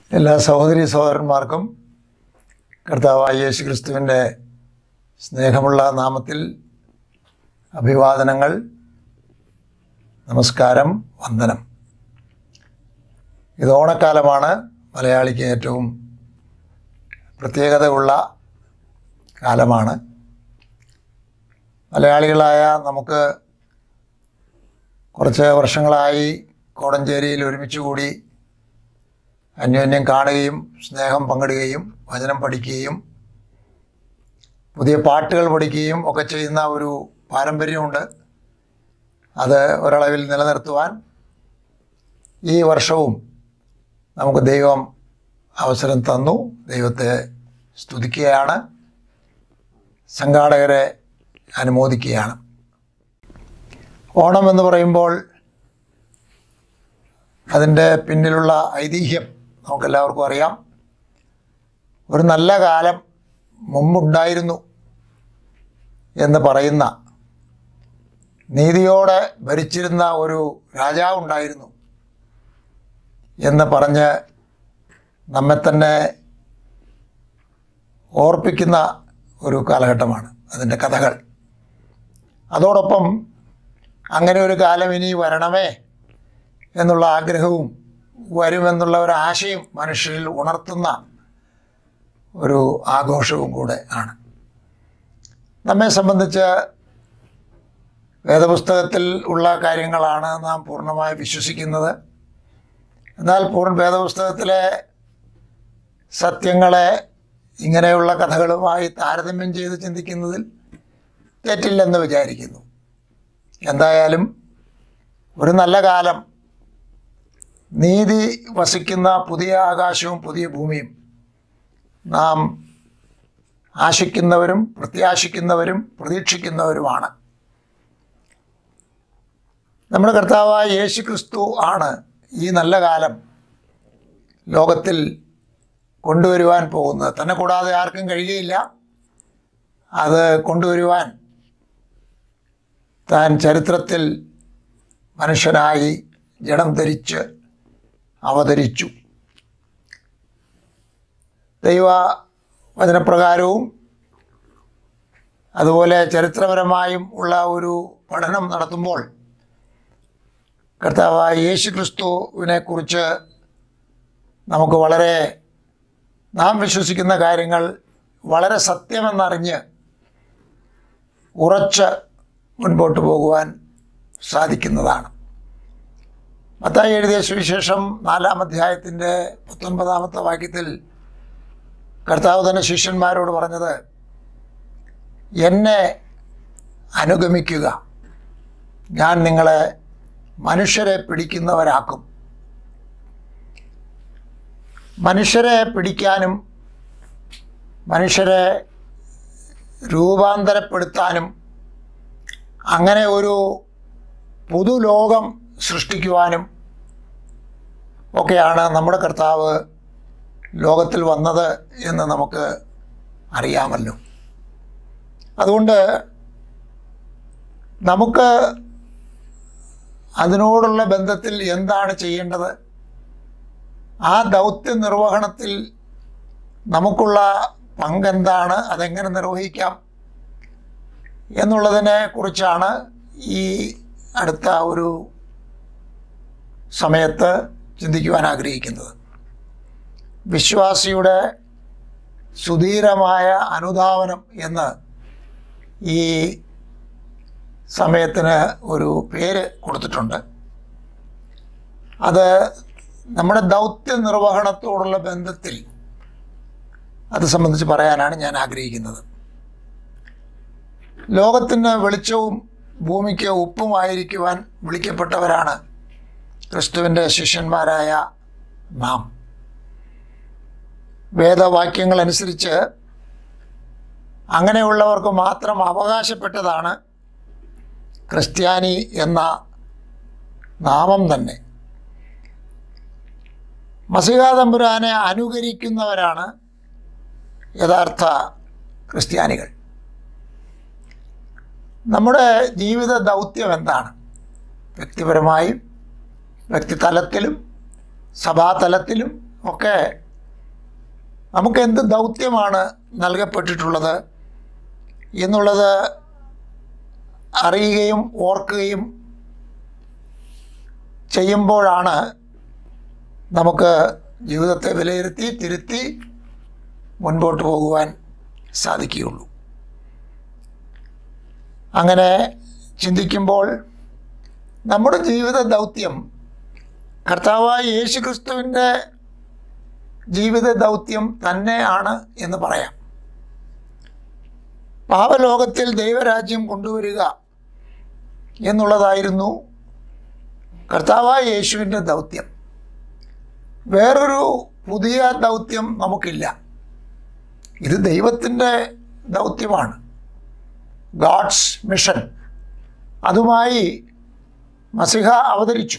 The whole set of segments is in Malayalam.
എല്ലാ സഹോദരി സഹോദരന്മാർക്കും കർത്താവായ യേശു ക്രിസ്തുവിൻ്റെ സ്നേഹമുള്ള നാമത്തിൽ അഭിവാദനങ്ങൾ, നമസ്കാരം, വന്ദനം. ഇത് ഓണക്കാലമാണ്. മലയാളിക്ക് ഏറ്റവും പ്രത്യേകതയുള്ള കാലമാണ്. മലയാളികളായ നമുക്ക് കുറച്ച് വർഷങ്ങളായി കോടഞ്ചേരിയിൽ ഒരുമിച്ച് കൂടി അന്യോന്യം കാണുകയും സ്നേഹം പങ്കിടുകയും വചനം പഠിക്കുകയും പുതിയ പാട്ടുകൾ പഠിക്കുകയും ഒക്കെ ചെയ്യുന്ന ഒരു പാരമ്പര്യമുണ്ട്. അത് ഒരളവിൽ നിലനിർത്തുവാൻ ഈ വർഷവും നമുക്ക് ദൈവം അവസരം തന്നു. ദൈവത്തെ സ്തുതിക്കുകയാണ്, സംഘാടകരെ അനുമോദിക്കുകയാണ്. ഓണം എന്ന് പറയുമ്പോൾ അതിൻ്റെ പിന്നിലുള്ള ഐതിഹ്യം നമുക്കെല്ലാവർക്കും അറിയാം. ഒരു നല്ല കാലം മുമ്പുണ്ടായിരുന്നു എന്ന് പറയുന്ന, നീതിയോടെ ഭരിച്ചിരുന്ന ഒരു രാജാവുണ്ടായിരുന്നു എന്ന് പറഞ്ഞ് നമ്മെ തന്നെ ഓർപ്പിക്കുന്ന ഒരു കാലഘട്ടമാണ് അതിൻ്റെ കഥകൾ. അതോടൊപ്പം അങ്ങനെ ഒരു കാലം ഇനി വരണമേ എന്നുള്ള ആഗ്രഹവും വരുമെന്നുള്ള ഒരു ആശയം മനുഷ്യരിൽ ഉണർത്തുന്ന ഒരു ആഘോഷവും കൂടെ ആണ്. നമ്മെ സംബന്ധിച്ച് വേദപുസ്തകത്തിൽ ഉള്ള കാര്യങ്ങളാണ് നാം പൂർണ്ണമായി വിശ്വസിക്കുന്നത്. എന്നാൽ വേദപുസ്തകത്തിലെ സത്യങ്ങളെ ഇങ്ങനെയുള്ള കഥകളുമായി താരതമ്യം ചെയ്ത് ചിന്തിക്കുന്നതിൽ തെറ്റില്ലെന്ന് വിചാരിക്കുന്നു. എന്തായാലും ഒരു നല്ല കാലം, നീതി വസിക്കുന്ന പുതിയ ആകാശവും പുതിയ ഭൂമിയും നാം ആശിക്കുന്നവരും പ്രത്യാശിക്കുന്നവരും പ്രതീക്ഷിക്കുന്നവരുമാണ്. നമ്മുടെ കർത്താവായ യേശു ക്രിസ്തു ആണ് ഈ നല്ല കാലം ലോകത്തിൽ കൊണ്ടുവരുവാൻ പോകുന്നത്. തന്നെ കൂടാതെ ആർക്കും കഴിയുകയില്ല. അത് കൊണ്ടുവരുവാൻ താൻ ചരിത്രത്തിൽ മനുഷ്യനായി ജഡം ധരിച്ച് അവതരിച്ചു. ദൈവ വചനപ്രകാരവും അതുപോലെ ചരിത്രപരമായും ഉള്ള ഒരു പഠനം നടത്തുമ്പോൾ കർത്താവായ യേശു ക്രിസ്തുവിനെക്കുറിച്ച് നമുക്ക് നാം വിശ്വസിക്കുന്ന കാര്യങ്ങൾ വളരെ സത്യമെന്നറിഞ്ഞ് ഉറച്ച് മുൻപോട്ട് പോകുവാൻ സാധിക്കുന്നതാണ്. മത്തായി എഴുതിയ സുവിശേഷം 4-ാം അധ്യായത്തിൻ്റെ 19-ാമത്തെ വാക്യത്തിൽ കർത്താവ് തന്നെ ശിഷ്യന്മാരോട് പറഞ്ഞത്, എന്നെ അനുഗമിക്കുക, ഞാൻ നിങ്ങളെ മനുഷ്യരെ പിടിക്കുന്നവരാക്കും. മനുഷ്യരെ പിടിക്കാനും മനുഷ്യരെ രൂപാന്തരപ്പെടുത്താനും അങ്ങനെ ഒരു പുതുലോകം സൃഷ്ടിക്കുവാനും ഒക്കെയാണ് നമ്മുടെ കർത്താവ് ലോകത്തിൽ വന്നത് എന്ന് നമുക്ക് അറിയാമല്ലോ. അതുകൊണ്ട് നമുക്ക് അതിനോടുള്ള ബന്ധത്തിൽ എന്താണ് ചെയ്യേണ്ടത്, ആ ദൗത്യ നിർവഹണത്തിൽ നമുക്കുള്ള പങ്കെന്താണ്, അതെങ്ങനെ നിർവഹിക്കാം എന്നുള്ളതിനെ കുറിച്ചാണ് ഈ അടുത്ത ഒരു സമയത്ത് ചിന്തിക്കുവാൻ ആഗ്രഹിക്കുന്നത്. വിശ്വാസിയുടെ സുധീരമായ അനുധാവനം എന്ന് ഈ സമയത്തിന് ഒരു പേര് കൊടുത്തിട്ടുണ്ട്. അത് നമ്മുടെ ദൗത്യ നിർവഹണത്തോടുള്ള ബന്ധത്തിൽ അത് സംബന്ധിച്ച് പറയാനാണ് ഞാൻ ആഗ്രഹിക്കുന്നത്. ലോകത്തിന് വെളിച്ചവും ഭൂമിക്ക് ഉപ്പുമായിരിക്കുവാൻ വിളിക്കപ്പെട്ടവരാണ് ക്രിസ്തുവിൻ്റെ ശിഷ്യന്മാരായ നാം. വേദവാക്യങ്ങളനുസരിച്ച് അങ്ങനെയുള്ളവർക്ക് മാത്രം അവകാശപ്പെട്ടതാണ് ക്രിസ്ത്യാനി എന്ന നാമം തന്നെ. മശിഹാ തമ്പുരാനെ അനുകരിക്കുന്നവരാണ് യഥാർത്ഥ ക്രിസ്ത്യാനികൾ. നമ്മുടെ ജീവിത ദൗത്യം എന്താണ്? വ്യക്തിപരമായും വ്യക്തിതലത്തിലും സഭാതലത്തിലും ഒക്കെ നമുക്ക് എന്ത് ദൗത്യമാണ് നൽകപ്പെട്ടിട്ടുള്ളത് എന്നുള്ളത് അറിയുകയും ഓർക്കുകയും ചെയ്യുമ്പോഴാണ് നമുക്ക് ജീവിതത്തെ വിലയിരുത്തി തിരുത്തി മുൻപോട്ട് പോകുവാൻ സാധിക്കുകയുള്ളൂ. അങ്ങനെ ചിന്തിക്കുമ്പോൾ നമ്മുടെ ജീവിത ദൗത്യം കർത്താവായ യേശു ക്രിസ്തുവിൻ്റെ ജീവിത ദൗത്യം തന്നെയാണ് എന്ന് പറയാം. പാപലോകത്തിൽ ദൈവരാജ്യം കൊണ്ടുവരിക എന്നുള്ളതായിരുന്നു കർത്താവായ യേശുവിൻ്റെ ദൗത്യം. വേറൊരു പുതിയ ദൗത്യം നമുക്കില്ല. ഇത് ദൈവത്തിൻ്റെ ദൗത്യമാണ്, ഗാഡ്സ് മിഷൻ. അതുമായി മസിഹ അവതരിച്ചു.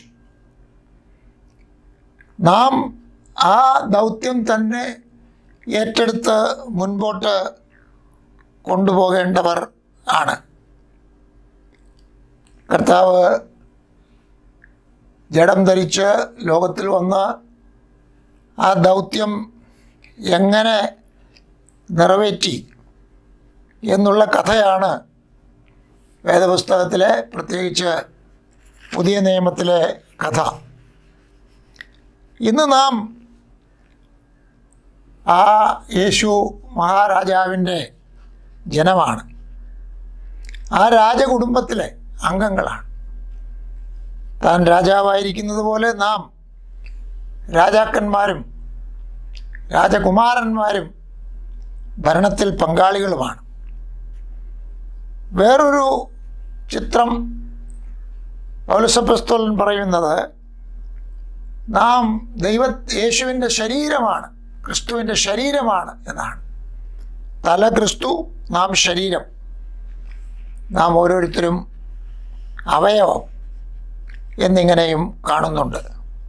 നാം ആ ദൗത്യം തന്നെ ഏറ്റെടുത്ത് മുൻപോട്ട് കൊണ്ടുപോകേണ്ടവർ ആണ്. കർത്താവ് ജഡം ധരിച്ച് ലോകത്തിൽ വന്ന് ആ ദൗത്യം എങ്ങനെ നിറവേറ്റി എന്നുള്ള കഥയാണ് വേദപുസ്തകത്തിലെ, പ്രത്യേകിച്ച് പുതിയ നിയമത്തിലെ കഥ. ഇന്ന് നാം ആ യേശു മഹാരാജാവിൻ്റെ ജനമാണ്. ആ രാജകുടുംബത്തിലെ അംഗങ്ങളാണ്. താൻ രാജാവായിരിക്കുന്നത് പോലെ നാം രാജാക്കന്മാരും രാജകുമാരന്മാരും ഭരണത്തിൽ പങ്കാളികളുമാണ്. വേറൊരു ചിത്രം പൗലോസപ്പോസ്തലൻ പറയുന്നത്, നാം യേശുവിൻ്റെ ശരീരമാണ്, ക്രിസ്തുവിൻ്റെ ശരീരമാണ് എന്നാണ്. തല ക്രിസ്തു, നാം ശരീരം, നാം ഓരോരുത്തരും അവയവം എന്നിങ്ങനെയും കാണുന്നുണ്ട്.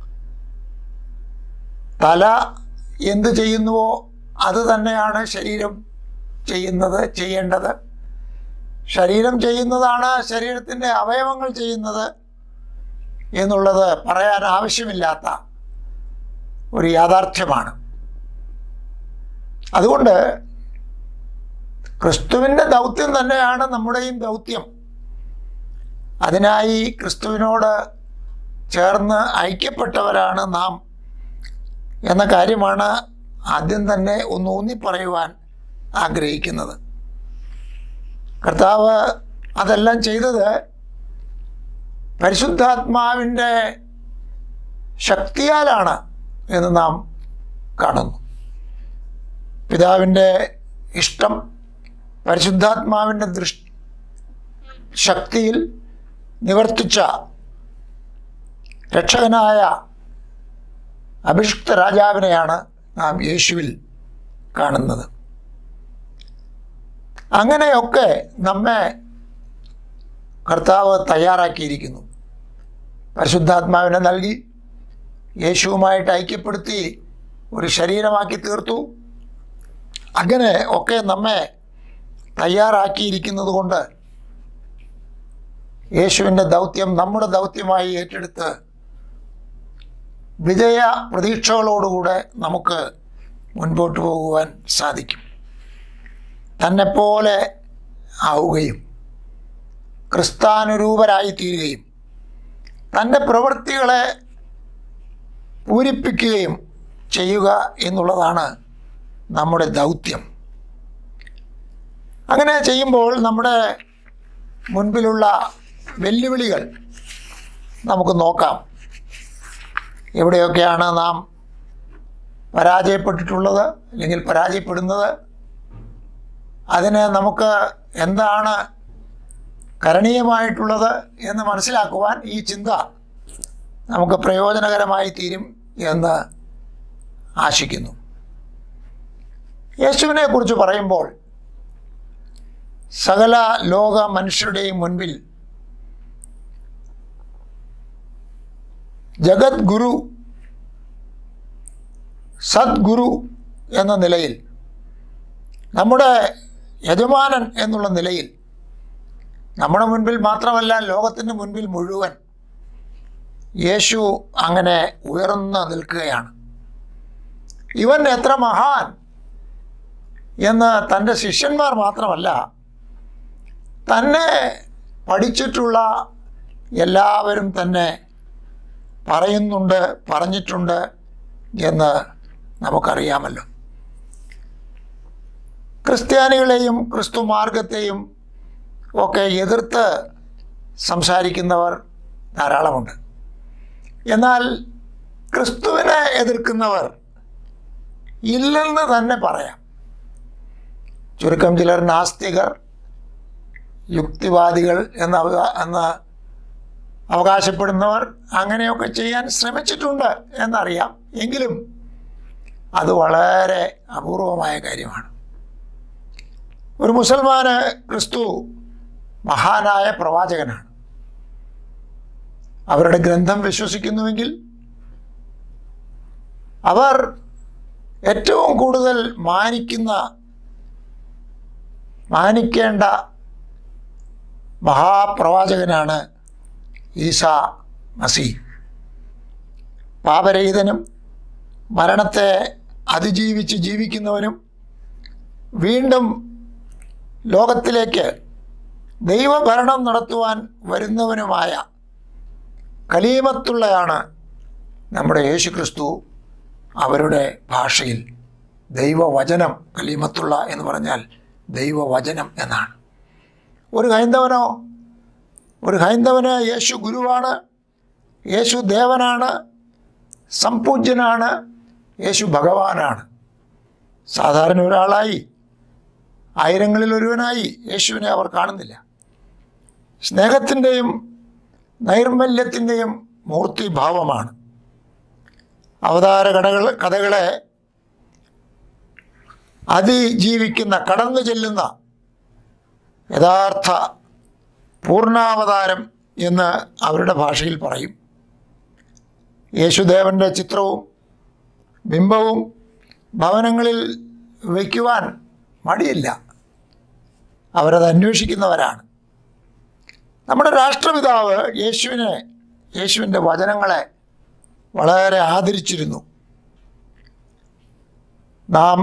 തല എന്ത് ചെയ്യുന്നുവോ അത് തന്നെയാണ് ശരീരം ചെയ്യേണ്ടത്. ശരീരം ചെയ്യുന്നതാണ് ശരീരത്തിൻ്റെ അവയവങ്ങൾ ചെയ്യുന്നത് എന്നുള്ളത് പറയാൻ ആവശ്യമില്ലാത്ത ഒരു യാഥാർത്ഥ്യമാണ്. അതുകൊണ്ട് ക്രിസ്തുവിൻ്റെ ദൗത്യം തന്നെയാണ് നമ്മുടെയും ദൗത്യം. അതിനായി ക്രിസ്തുവിനോട് ചേർന്ന് ഐക്യപ്പെട്ടവരാണ് നാം എന്ന കാര്യമാണ് ആദ്യം തന്നെ ഒന്ന് ഊന്നി പറയുവാൻ ആഗ്രഹിക്കുന്നത്. കർത്താവ് അതെല്ലാം ചെയ്തത് പരിശുദ്ധാത്മാവിൻ്റെ ശക്തിയാലാണ് എന്ന് നാം കാണുന്നു. പിതാവിൻ്റെ ഇഷ്ടം പരിശുദ്ധാത്മാവിൻ്റെ ശക്തിയിൽ നിവർത്തിച്ച രക്ഷകനായ അഭിഷിക്ത രാജാവിനെയാണ് നാം യേശുവിൽ കാണുന്നത്. അങ്ങനെയൊക്കെ നമ്മെ കർത്താവ് തയ്യാറാക്കിയിരിക്കുന്നു. പരിശുദ്ധാത്മാവിനെ നൽകി യേശുവുമായിട്ട് ഐക്യപ്പെടുത്തി ഒരു ശരീരമാക്കി തീർത്തു. അങ്ങനെ ഒക്കെ നമ്മെ തയ്യാറാക്കിയിരിക്കുന്നത് കൊണ്ട് യേശുവിൻ്റെ ദൗത്യം നമ്മുടെ ദൗത്യമായി ഏറ്റെടുത്ത് വിജയ പ്രതീക്ഷകളോടുകൂടെ നമുക്ക് മുൻപോട്ട് പോകുവാൻ സാധിക്കും. തന്നെപ്പോലെ ആവുകയും ക്രിസ്താനുരൂപരായി തീരുകയും തൻ്റെ പ്രവൃത്തികളെ പൂരിപ്പിക്കുകയും ചെയ്യുക എന്നുള്ളതാണ് നമ്മുടെ ദൗത്യം. അങ്ങനെ ചെയ്യുമ്പോൾ നമ്മുടെ മുൻപിലുള്ള വെല്ലുവിളികൾ നമുക്ക് നോക്കാം. എവിടെയൊക്കെയാണ് നാം പരാജയപ്പെട്ടിട്ടുള്ളത് അല്ലെങ്കിൽ പരാജയപ്പെടുന്നത്, അതിന് നമുക്ക് എന്താണ് കരണീയമായിട്ടുള്ളത് എന്ന് മനസ്സിലാക്കുവാൻ ഈ ചിന്ത നമുക്ക് പ്രയോജനകരമായി തീരും എന്ന് ആശിക്കുന്നു. യേശുവിനെ കുറിച്ച് പറയുമ്പോൾ സകല ലോക മനുഷ്യരുടെയും മുൻപിൽ ജഗത് ഗുരു, സദ്ഗുരു എന്ന നിലയിൽ, നമ്മുടെ യജമാനൻ എന്നുള്ള നിലയിൽ, നമ്മുടെ മുൻപിൽ മാത്രമല്ല ലോകത്തിൻ്റെ മുൻപിൽ മുഴുവൻ യേശു അങ്ങനെ ഉയർന്നു നിൽക്കുകയാണ്. ഇവൻ എത്ര മഹാൻ എന്ന് തൻ്റെ ശിഷ്യന്മാർ മാത്രമല്ല, തന്നെ പഠിച്ചിട്ടുള്ള എല്ലാവരും തന്നെ പറഞ്ഞിട്ടുണ്ട് എന്ന് നമുക്കറിയാമല്ലോ. ക്രിസ്ത്യാനികളെയും ക്രിസ്തു മാർഗത്തെയും ഒക്കെ എതിർത്ത് സംസാരിക്കുന്നവർ ധാരാളമുണ്ട്. എന്നാൽ ക്രിസ്തുവിനെ എതിർക്കുന്നവർ ഇല്ലെന്ന് തന്നെ പറയാം. ചുരുക്കം ചിലർ നാസ്തികർ, യുക്തിവാദികൾ എന്ന് അവകാശപ്പെടുന്നവർ അങ്ങനെയൊക്കെ ചെയ്യാൻ ശ്രമിച്ചിട്ടുണ്ട് എന്നറിയാം. എങ്കിലും അത് വളരെ അപൂർവമായ കാര്യമാണ്. ഒരു മുസൽമാന് ക്രിസ്തു മഹാനായ പ്രവാചകനാണ്. അവരുടെ ഗ്രന്ഥം വിശ്വസിക്കുന്നുവെങ്കിൽ അവർ ഏറ്റവും കൂടുതൽ മാനിക്കേണ്ട മഹാപ്രവാചകനാണ് ഈസാ മസീഹ്. പാപരഹിതനും മരണത്തെ അതിജീവിച്ച് ജീവിക്കുന്നവനും വീണ്ടും ലോകത്തിലേക്ക് ദൈവഭരണം നടത്തുവാൻ വരുന്നവനുമായ കലീമത്തുള്ളയാണ് നമ്മുടെ യേശു ക്രിസ്തു. അവരുടെ ഭാഷയിൽ ദൈവവചനം, കലീമത്തുള്ള എന്ന് പറഞ്ഞാൽ ദൈവവചനം എന്നാണ്. ഒരു ഹൈന്ദവന് യേശു ഗുരുവാണ്, യേശു ദേവനാണ്, സംപൂജ്യനാണ്, യേശു ഭഗവാനാണ്. സാധാരണ ഒരാളായി, ആയിരങ്ങളിൽ ഒരുവനായി യേശുവിനെ അവർ കാണുന്നില്ല. സ്നേഹത്തിൻ്റെയും നൈർമല്യത്തിൻ്റെയും മൂർത്തിഭാവമാണ്. അവതാര കഥകളെ അതിജീവിക്കുന്ന, കടന്നു ചെല്ലുന്ന യഥാർത്ഥ പൂർണ്ണാവതാരം എന്ന് അവരുടെ ഭാഷയിൽ പറയും. യേശുദേവൻ്റെ ചിത്രവും ബിംബവും ഭവനങ്ങളിൽ വയ്ക്കുവാൻ മടിയില്ല. അവരത് അന്വേഷിക്കുന്നവരാണ്. നമ്മുടെ രാഷ്ട്രപിതാവ് യേശുവിൻ്റെ വചനങ്ങളെ വളരെ ആദരിച്ചിരുന്നു. നാം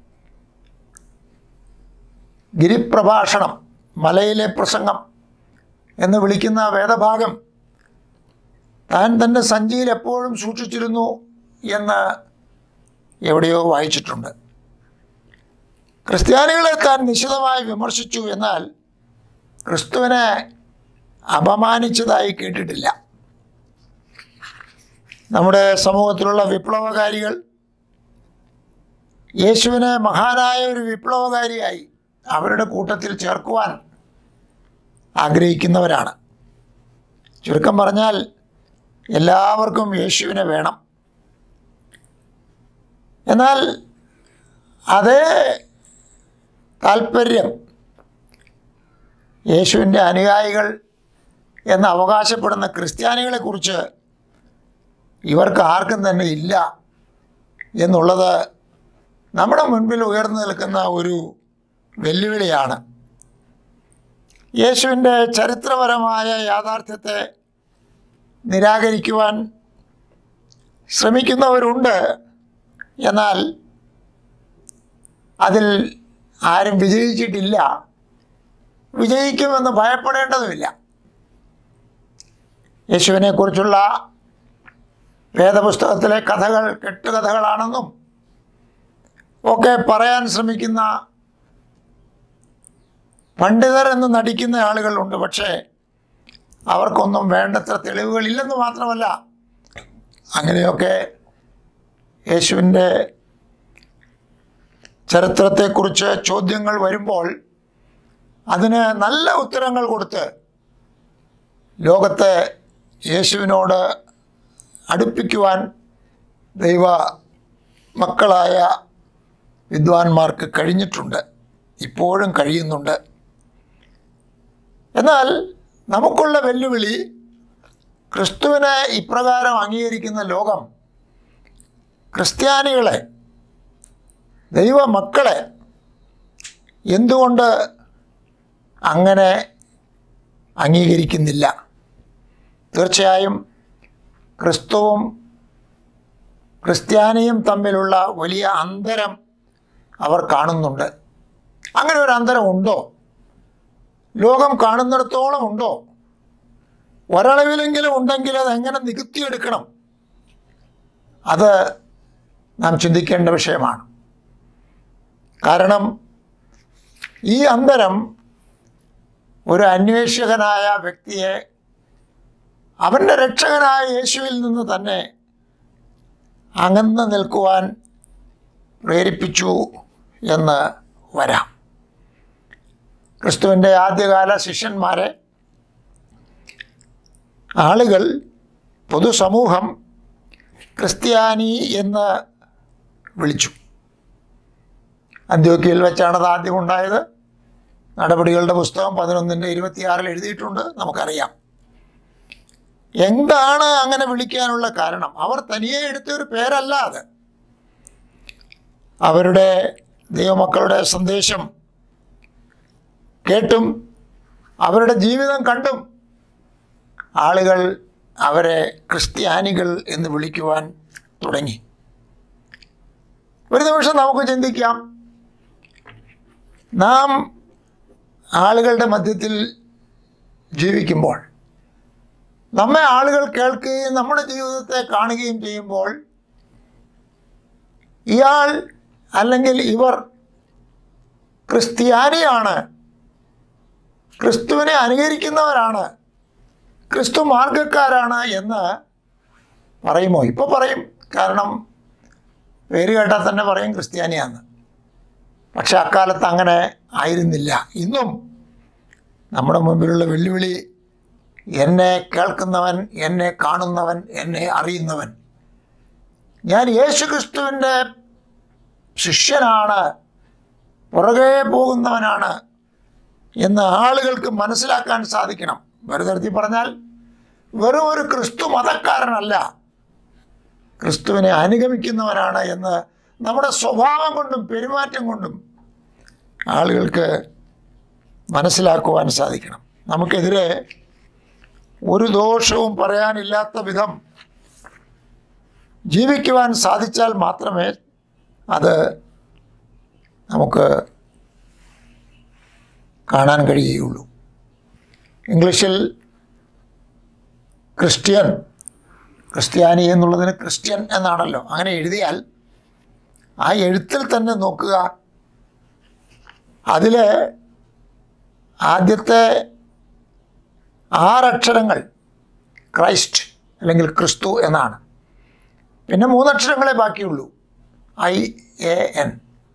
ഗിരിപ്രഭാഷണം, മലയിലെ പ്രസംഗം എന്ന് വിളിക്കുന്ന വേദഭാഗം താൻ തൻ്റെ സഞ്ചിയിൽ എപ്പോഴും സൂക്ഷിച്ചിരുന്നു എന്ന് എവിടെയോ വായിച്ചിട്ടുണ്ട്. ക്രിസ്ത്യാനികളെ താൻ നിശിതമായി വിമർശിച്ചു, എന്നാൽ ക്രിസ്തുവിനെ അപമാനിച്ചതായി കേട്ടിട്ടില്ല. നമ്മുടെ സമൂഹത്തിലുള്ള വിപ്ലവകാരികൾ യേശുവിനെ മഹാനായ ഒരു വിപ്ലവകാരിയായി അവരുടെ കൂട്ടത്തിൽ ചേർക്കുവാൻ ആഗ്രഹിക്കുന്നവരാണ്. ചുരുക്കം പറഞ്ഞാൽ എല്ലാവർക്കും യേശുവിനെ വേണം. എന്നാൽ അതേ താല്പര്യം യേശുവിൻ്റെ അനുയായികൾ എന്ന് അവകാശപ്പെടുന്ന ക്രിസ്ത്യാനികളെക്കുറിച്ച് ഇവർക്ക് ആർക്കും തന്നെ ഇല്ല എന്നുള്ളത് നമ്മുടെ മുൻപിൽ ഉയർന്നു നിൽക്കുന്ന ഒരു വെല്ലുവിളിയാണ്. യേശുവിൻ്റെ ചരിത്രപരമായ യാഥാർത്ഥ്യത്തെ നിരാകരിക്കുവാൻ ശ്രമിക്കുന്നവരുണ്ട്. എന്നാൽ അതിൽ ആരും വിജയിച്ചിട്ടില്ല, വിജയിക്കുമെന്ന് ഭയപ്പെടേണ്ടതുമില്ല. യേശുവിനെക്കുറിച്ചുള്ള വേദപുസ്തകത്തിലെ കഥകൾ കെട്ടുകഥകളാണെന്നും ഒക്കെ പറയാൻ ശ്രമിക്കുന്ന പണ്ഡിതർ എന്ന് നടിക്കുന്ന ആളുകളുണ്ട്. പക്ഷേ അവർക്കൊന്നും വേണ്ടത്ര തെളിവുകളില്ലെന്ന് മാത്രമല്ല, അങ്ങനെയൊക്കെ യേശുവിൻ്റെ ചരിത്രത്തെക്കുറിച്ച് ചോദ്യങ്ങൾ വരുമ്പോൾ അതിന് നല്ല ഉത്തരങ്ങൾ കൊടുത്ത് ലോകത്തെ യേശുവിനോട് അടുപ്പിക്കുവാൻ ദൈവ മക്കളായ വിദ്വാൻമാർക്ക് കഴിഞ്ഞിട്ടുണ്ട്, ഇപ്പോഴും കഴിയുന്നുണ്ട്. എന്നാൽ നമുക്കുള്ള വെല്ലുവിളി, ക്രിസ്തുവിനെ ഇപ്രകാരം അംഗീകരിക്കുന്ന ലോകം ക്രിസ്ത്യാനികളെ, ദൈവമക്കളെ എന്തുകൊണ്ട് അങ്ങനെ അംഗീകരിക്കുന്നില്ല? തീർച്ചയായും ക്രിസ്ത്യാനിയും തമ്മിലുള്ള വലിയ അന്തരം അവർ കാണുന്നുണ്ട്. അങ്ങനെ ഒരു അന്തരം ഉണ്ടോ? ലോകം കാണുന്നിടത്തോളം ഉണ്ടോ? ഒരളവിലെങ്കിലും ഉണ്ടെങ്കിൽ അതെങ്ങനെ നികത്തിയെടുക്കണം? അത് നാം ചിന്തിക്കേണ്ട വിഷയമാണ്. കാരണം ഈ അന്തരം ഒരു അന്വേഷകനായ വ്യക്തിയെ അവൻ്റെ രക്ഷകനായ യേശുവിൽ നിന്ന് തന്നെ അകന്ന് നിൽക്കുവാൻ പ്രേരിപ്പിച്ചു എന്ന് വരാം. ക്രിസ്തുവിൻ്റെ ആദ്യകാല ശിഷ്യന്മാരെ ആളുകൾ, പൊതുസമൂഹം ക്രിസ്ത്യാനി എന്ന് വിളിച്ചു. അന്ത്യോക്യയിൽ വെച്ചാണ് അത് ആദ്യം ഉണ്ടായത്. നടപടികളുടെ പുസ്തകം 11:26 എഴുതിയിട്ടുണ്ട്, നമുക്കറിയാം. എന്താണ് അങ്ങനെ വിളിക്കാനുള്ള കാരണം? അവർ തനിയെ എടുത്തൊരു പേരല്ല അത്. അവരുടെ ദൈവമക്കളുടെ സന്ദേശം കേട്ടും അവരുടെ ജീവിതം കണ്ടും ആളുകൾ അവരെ ക്രിസ്ത്യാനികൾ എന്ന് വിളിക്കുവാൻ തുടങ്ങി. ഒരു നിമിഷം നമുക്ക് ചിന്തിക്കാം, നാം ആളുകളുടെ മധ്യത്തിൽ ജീവിക്കുമ്പോൾ, നമ്മെ ആളുകൾ കേൾക്കുകയും നമ്മുടെ ജീവിതത്തെ കാണുകയും ചെയ്യുമ്പോൾ, ഇയാൾ അല്ലെങ്കിൽ ഇവർ ക്രിസ്ത്യാനിയാണ്, ക്രിസ്തുവിനെ അനുകരിക്കുന്നവരാണ്, ക്രിസ്തു മാർഗക്കാരാണ് എന്ന് പറയുമോ? ഇപ്പോൾ പറയും, കാരണം പേര് കേട്ടാൽ തന്നെ പറയും ക്രിസ്ത്യാനിയാന്ന്. പക്ഷെ അക്കാലത്ത് അങ്ങനെ ആയിരുന്നില്ല. ഇന്നും നമ്മുടെ മുമ്പിലുള്ള വെല്ലുവിളി, എന്നെ കേൾക്കുന്നവൻ, എന്നെ കാണുന്നവൻ, എന്നെ അറിയുന്നവൻ, ഞാൻ യേശു ക്രിസ്തുവിൻ്റെ ശിഷ്യനാണ്, പുറകെ പോകുന്നവനാണ് എന്ന് ആളുകൾക്ക് മനസ്സിലാക്കാൻ സാധിക്കണം. വെറുതെ പറഞ്ഞാൽ വെറും ഒരു ക്രിസ്തു മതക്കാരനല്ല, ക്രിസ്തുവിനെ അനുഗമിക്കുന്നവനാണ് എന്ന് നമ്മുടെ സ്വഭാവം കൊണ്ടും പെരുമാറ്റം കൊണ്ടും ആളുകൾക്ക് മനസ്സിലാക്കുവാൻ സാധിക്കണം. നമുക്കെതിരെ ഒരു ദോഷവും പറയാനില്ലാത്ത വിധം ജീവിക്കുവാൻ സാധിച്ചാൽ മാത്രമേ അത് നമുക്ക് കാണാൻ കഴിയുകയുള്ളൂ. ഇംഗ്ലീഷിൽ ക്രിസ്ത്യാനി എന്നുള്ളതിന് ക്രിസ്ത്യൻ എന്നാണല്ലോ. അങ്ങനെ എഴുതിയാൽ ആ എഴുത്തിൽ തന്നെ നോക്കുക, അതിൽ ആദ്യത്തെ 6 അക്ഷരങ്ങൾ ക്രൈസ്റ്റ് അല്ലെങ്കിൽ ക്രിസ്തു എന്നാണ്. പിന്നെ 3 അക്ഷരങ്ങളെ ബാക്കിയുള്ളൂ, IAN.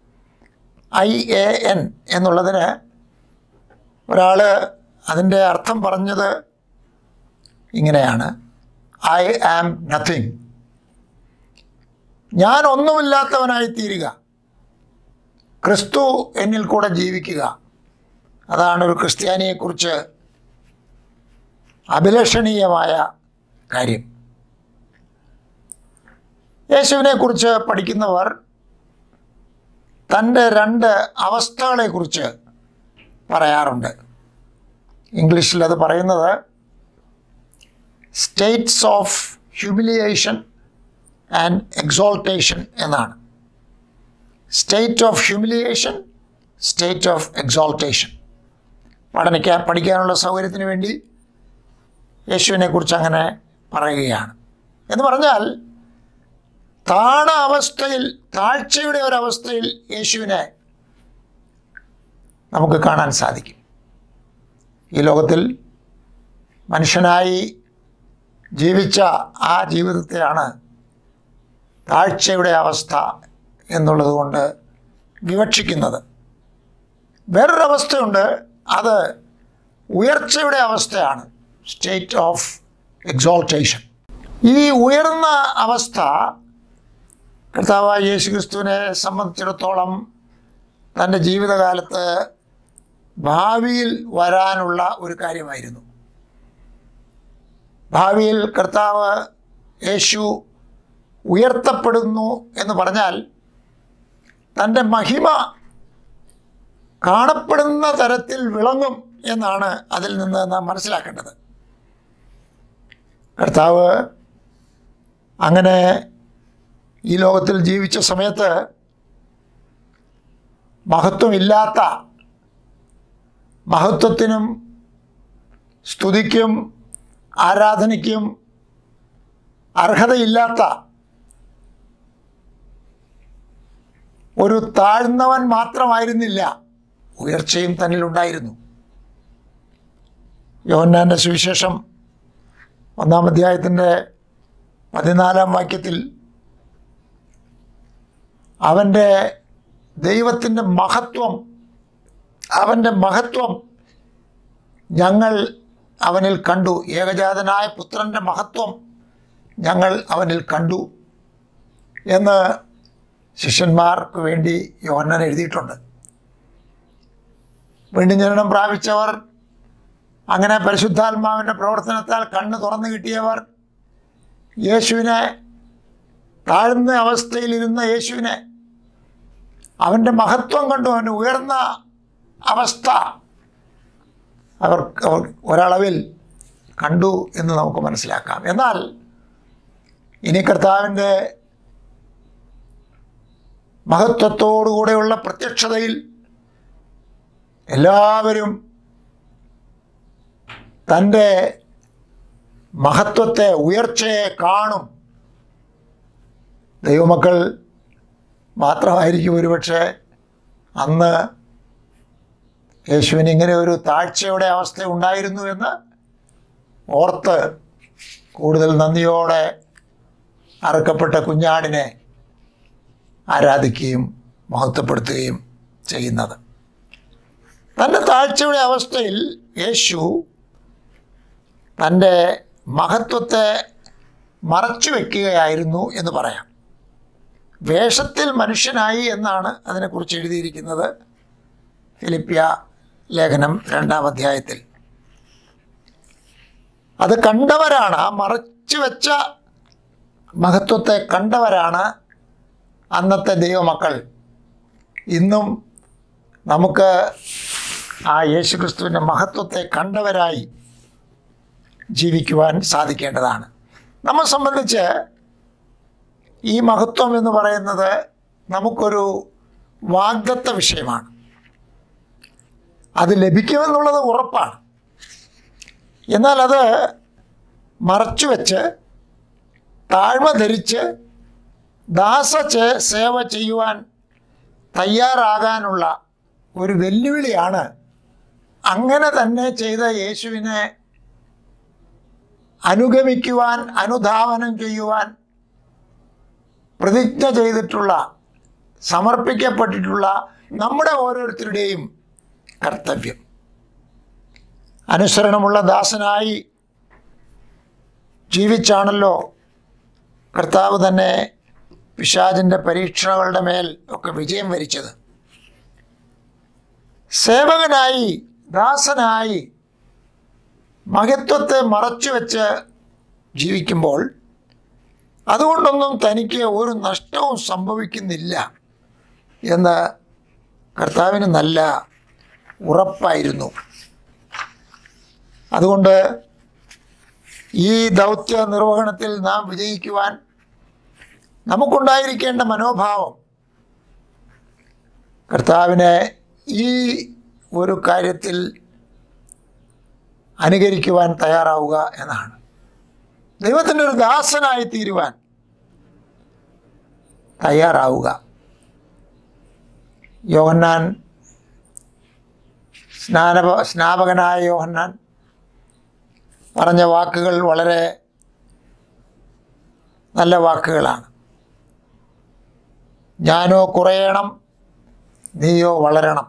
IAN എന്നുള്ളതിന് ഒരാൾ അതിൻ്റെ അർത്ഥം പറഞ്ഞത് ഇങ്ങനെയാണ്: ഐ ആം നത്തിങ്. ഞാൻ ഒന്നുമില്ലാത്തവനായി തീരുക, ക്രിസ്തു എന്നിൽ കൂടെ ജീവിക്കുക. അതാണ് ഒരു ക്രിസ്ത്യാനിയെക്കുറിച്ച് അഭിലഷണീയമായ കാര്യം. യേശുവിനെക്കുറിച്ച് പഠിക്കുന്നവർ തൻ്റെ 2 അവസ്ഥകളെക്കുറിച്ച് പറയാറുണ്ട്. ഇംഗ്ലീഷിൽ അത് പറയുന്നത് states of humiliation and exaltation എന്നാണ്. State of humiliation, state of exaltation. പഠിക്കാനുള്ള സൗകര്യത്തിന് വേണ്ടി യേശുവിനെക്കുറിച്ച് അങ്ങനെ പറയുകയാണ്. എന്ന് പറഞ്ഞാൽ താഴ്ചയുടെ ഒരവസ്ഥയിൽ യേശുവിനെ നമുക്ക് കാണാൻ സാധിക്കും. ഈ ലോകത്തിൽ മനുഷ്യനായി ജീവിച്ച ആ ജീവിതത്തെയാണ് താഴ്ചയുടെ അവസ്ഥ എന്നുള്ളത് കൊണ്ട് വിവക്ഷിക്കുന്നത്. വേറൊരവസ്ഥയുണ്ട്, അത് ഉയർച്ചയുടെ അവസ്ഥയാണ്, സ്റ്റേറ്റ് ഓഫ് എക്സോൾട്ടേഷൻ. ഈ ഉയർന്ന അവസ്ഥ കർത്താവായ യേശു ക്രിസ്തുവിനെ സംബന്ധിച്ചിടത്തോളം തൻ്റെ ജീവിതകാലത്ത് ഭാവിയിൽ വരാനുള്ള ഒരു കാര്യമായിരുന്നു. ഭാവിയിൽ കർത്താവ് യേശു ഉയർത്തപ്പെടുന്നു എന്ന് പറഞ്ഞാൽ തൻ്റെ മഹിമ കാണപ്പെടുന്ന തരത്തിൽ വിളങ്ങും എന്നാണ് അതിൽ നിന്ന് നാം മനസ്സിലാക്കേണ്ടത്. കർത്താവ് അങ്ങനെ ഈ ലോകത്തിൽ ജീവിച്ച സമയത്ത് മഹത്വമില്ലാത്ത, മഹത്വത്തിനും സ്തുതിക്കും ആരാധനയ്ക്കും അർഹതയില്ലാത്ത ഒരു താഴ്ന്നവൻ മാത്രമായിരുന്നില്ല, ഉയർച്ചയും തന്നിലുണ്ടായിരുന്നു. യോഹന്നാൻ്റെ സുവിശേഷം 1-ാം അധ്യായത്തിൻ്റെ 14-ാം വാക്യത്തിൽ അവൻ്റെ ദൈവത്തിൻ്റെ മഹത്വം, അവൻ്റെ മഹത്വം ഞങ്ങൾ അവനിൽ കണ്ടു, ഏകജാതനായ പുത്രൻ്റെ മഹത്വം ഞങ്ങൾ അവനിൽ കണ്ടു എന്ന് ശിഷ്യന്മാർക്ക് വേണ്ടി യോഹന്നാൻ എഴുതിയിട്ടുണ്ട്. വീണ്ടും ജനനം പ്രാപിച്ചവർ, അങ്ങനെ പരിശുദ്ധാത്മാവിൻ്റെ പ്രവർത്തനത്താൽ കണ്ണ് തുറന്നു കിട്ടിയവർ, യേശുവിനെ, താഴ്ന്ന അവസ്ഥയിലിരുന്ന യേശുവിനെ, അവൻ്റെ മഹത്വം കണ്ടു, അവൻ്റെ ഉയർന്ന അവസ്ഥ അവർ ഒരളവിൽ കണ്ടു എന്ന് നമുക്ക് മനസ്സിലാക്കാം. എന്നാൽ ഇനി കർത്താവിൻ്റെ മഹത്വത്തോടുകൂടെയുള്ള പ്രത്യക്ഷതയിൽ എല്ലാവരും തൻ്റെ മഹത്വത്തെ, ഉയർച്ചയെ കാണും. ദൈവമക്കൾ മാത്രമായിരിക്കും ഒരുപക്ഷെ അന്ന് യേശുവിന് ഇങ്ങനെ ഒരു താഴ്ചയുടെ അവസ്ഥ ഉണ്ടായിരുന്നു എന്ന് ഓർത്ത് കൂടുതൽ നന്ദിയോടെ അറുക്കപ്പെട്ട കുഞ്ഞാടിനെ ആരാധിക്കുകയും മഹത്വപ്പെടുത്തുകയും ചെയ്യുന്നത്. തൻ്റെ താഴ്ചയുടെ അവസ്ഥയിൽ യേശു തൻ്റെ മഹത്വത്തെ മറച്ചു വയ്ക്കുകയായിരുന്നു എന്ന് പറയാം. വേഷത്തിൽ മനുഷ്യനായി എന്നാണ് അതിനെക്കുറിച്ച് എഴുതിയിരിക്കുന്നത് ഫിലിപ്പിയ ലേഖനം 2-ാം അധ്യായത്തിൽ. അത് കണ്ടവരാണ്, ആ മറച്ചു വെച്ച മഹത്വത്തെ കണ്ടവരാണ് അന്നത്തെ ദൈവമക്കൾ. ഇന്നും നമുക്ക് ആ യേശുക്രിസ്തുവിൻ്റെ മഹത്വത്തെ കണ്ടവരായി ജീവിക്കുവാൻ സാധിക്കേണ്ടതാണ്. നമ്മെ സംബന്ധിച്ച് ഈ മഹത്വം എന്ന് പറയുന്നത് നമുക്കൊരു വാഗ്ദത്ത വിഷയമാണ്. അത് ലഭിക്കുമെന്നുള്ളത് ഉറപ്പാണ്. എന്നാൽ അത് മറച്ചു വെച്ച്, താഴ്മ ധരിച്ച്, സേവ ചെയ്യുവാൻ തയ്യാറാകാനുള്ള ഒരു വെല്ലുവിളിയാണ് അങ്ങനെ തന്നെ ചെയ്ത യേശുവിനെ അനുഗമിക്കുവാൻ, അനുധാവനം ചെയ്യുവാൻ പ്രതിജ്ഞ ചെയ്തിട്ടുള്ള, സമർപ്പിക്കപ്പെട്ടിട്ടുള്ള നമ്മുടെ ഓരോരുത്തരുടെയും കർത്തവ്യം. അനുസരണമുള്ള ദാസനായി ജീവിച്ചാണല്ലോ കർത്താവ് തന്നെ പിശാചിൻ്റെ പരീക്ഷണങ്ങളുടെ മേൽ ഒക്കെ വിജയം വരിച്ചത്. സേവകനായി, ദാസനായി മഹത്വത്തെ മറച്ചുവെച്ച് ജീവിക്കുമ്പോൾ അതുകൊണ്ടൊന്നും തനിക്ക് ഒരു നഷ്ടവും സംഭവിക്കുന്നില്ല എന്ന് കർത്താവിന് നല്ല ഉറപ്പായിരുന്നു. അതുകൊണ്ട് ഈ ദൗത്യ നിർവഹണത്തിൽ നാം വിജയിക്കുവാൻ നമുക്കുണ്ടായിരിക്കേണ്ട മനോഭാവം കർത്താവിനെ ഈ ഒരു കാര്യത്തിൽ അനുകരിക്കുവാൻ തയ്യാറാവുക എന്നാണ്. ദൈവത്തിൻ്റെ ഒരു ദാസനായി തീരുവാൻ തയ്യാറാവുക. യോഹന്നാൻ, സ്നാപകനായ യോഹന്നാൻ പറഞ്ഞ വാക്കുകൾ വളരെ നല്ല വാക്കുകളാണ്. ഞാനോ കുറയണം, നീയോ വളരണം.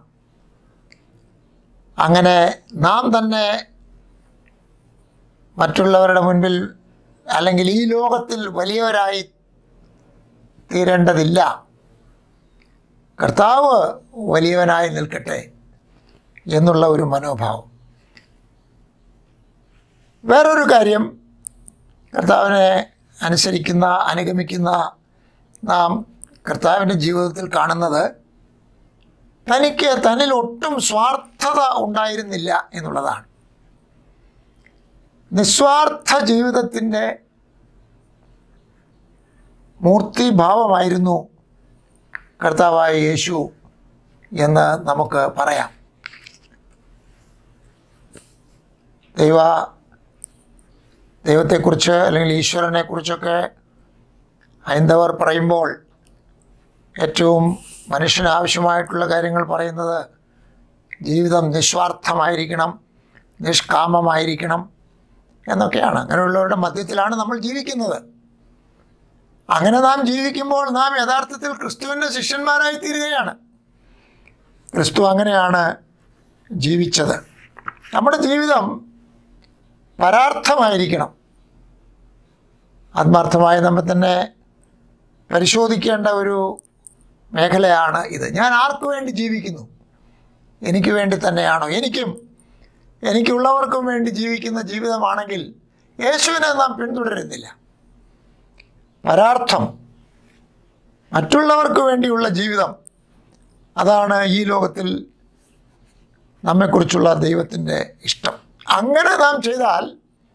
അങ്ങനെ നാം തന്നെ മറ്റുള്ളവരുടെ മുൻപിൽ അല്ലെങ്കിൽ ഈ ലോകത്തിൽ വലിയവരായി തീരേണ്ടതില്ല. കർത്താവ് വലിയവനായി നിൽക്കട്ടെ എന്നുള്ള ഒരു മനോഭാവം. വേറൊരു കാര്യം, കർത്താവിനെ അനുസരിക്കുന്ന, അനുഗമിക്കുന്ന നാം കർത്താവിൻ്റെ ജീവിതത്തിൽ കാണുന്നത് തന്നിൽ ഒട്ടും സ്വാർത്ഥത ഉണ്ടായിരുന്നില്ല എന്നുള്ളതാണ്. നിസ്വാർത്ഥ ജീവിതത്തിൻ്റെ മൂർത്തിഭാവമായിരുന്നു കർത്താവായ യേശു എന്ന് നമുക്ക് പറയാം. ദൈവത്തെക്കുറിച്ച് അല്ലെങ്കിൽ ഈശ്വരനെക്കുറിച്ചൊക്കെ ഹൈന്ദവർ പറയുമ്പോൾ ഏറ്റവും മനുഷ്യന് ആവശ്യമായിട്ടുള്ള കാര്യങ്ങൾ പറയുന്നത് ജീവിതം നിസ്വാർത്ഥമായിരിക്കണം, നിഷ്കാമമായിരിക്കണം എന്നൊക്കെയാണ്. അങ്ങനെയുള്ളവരുടെ മധ്യത്തിലാണ് നമ്മൾ ജീവിക്കുന്നത്. അങ്ങനെ നാം ജീവിക്കുമ്പോൾ നാം യഥാർത്ഥത്തിൽ ക്രിസ്തുവിൻ്റെ ശിഷ്യന്മാരായി തീരുകയാണ്. ക്രിസ്തു അങ്ങനെയാണ് ജീവിച്ചത്. നമ്മുടെ ജീവിതം പരാർത്ഥമായിരിക്കണം. ആത്മാർത്ഥമായി നമ്മെ തന്നെ പരിശോധിക്കേണ്ട ഒരു മേഖലയാണ് ഇത്. ഞാൻ ആർക്കു വേണ്ടി ജീവിക്കുന്നു? എനിക്ക് വേണ്ടി തന്നെയാണോ? എനിക്കുള്ളവർക്കും വേണ്ടി ജീവിക്കുന്ന ജീവിതമാണെങ്കിൽ യേശുവിനെ നാം പിന്തുടരുന്നില്ല. പരാർത്ഥം, മറ്റുള്ളവർക്ക് വേണ്ടിയുള്ള ജീവിതം, അതാണ് ഈ ലോകത്തിൽ നമ്മെക്കുറിച്ചുള്ള ദൈവത്തിൻ്റെ ഇഷ്ടം. അങ്ങനെ നാം ചെയ്താൽ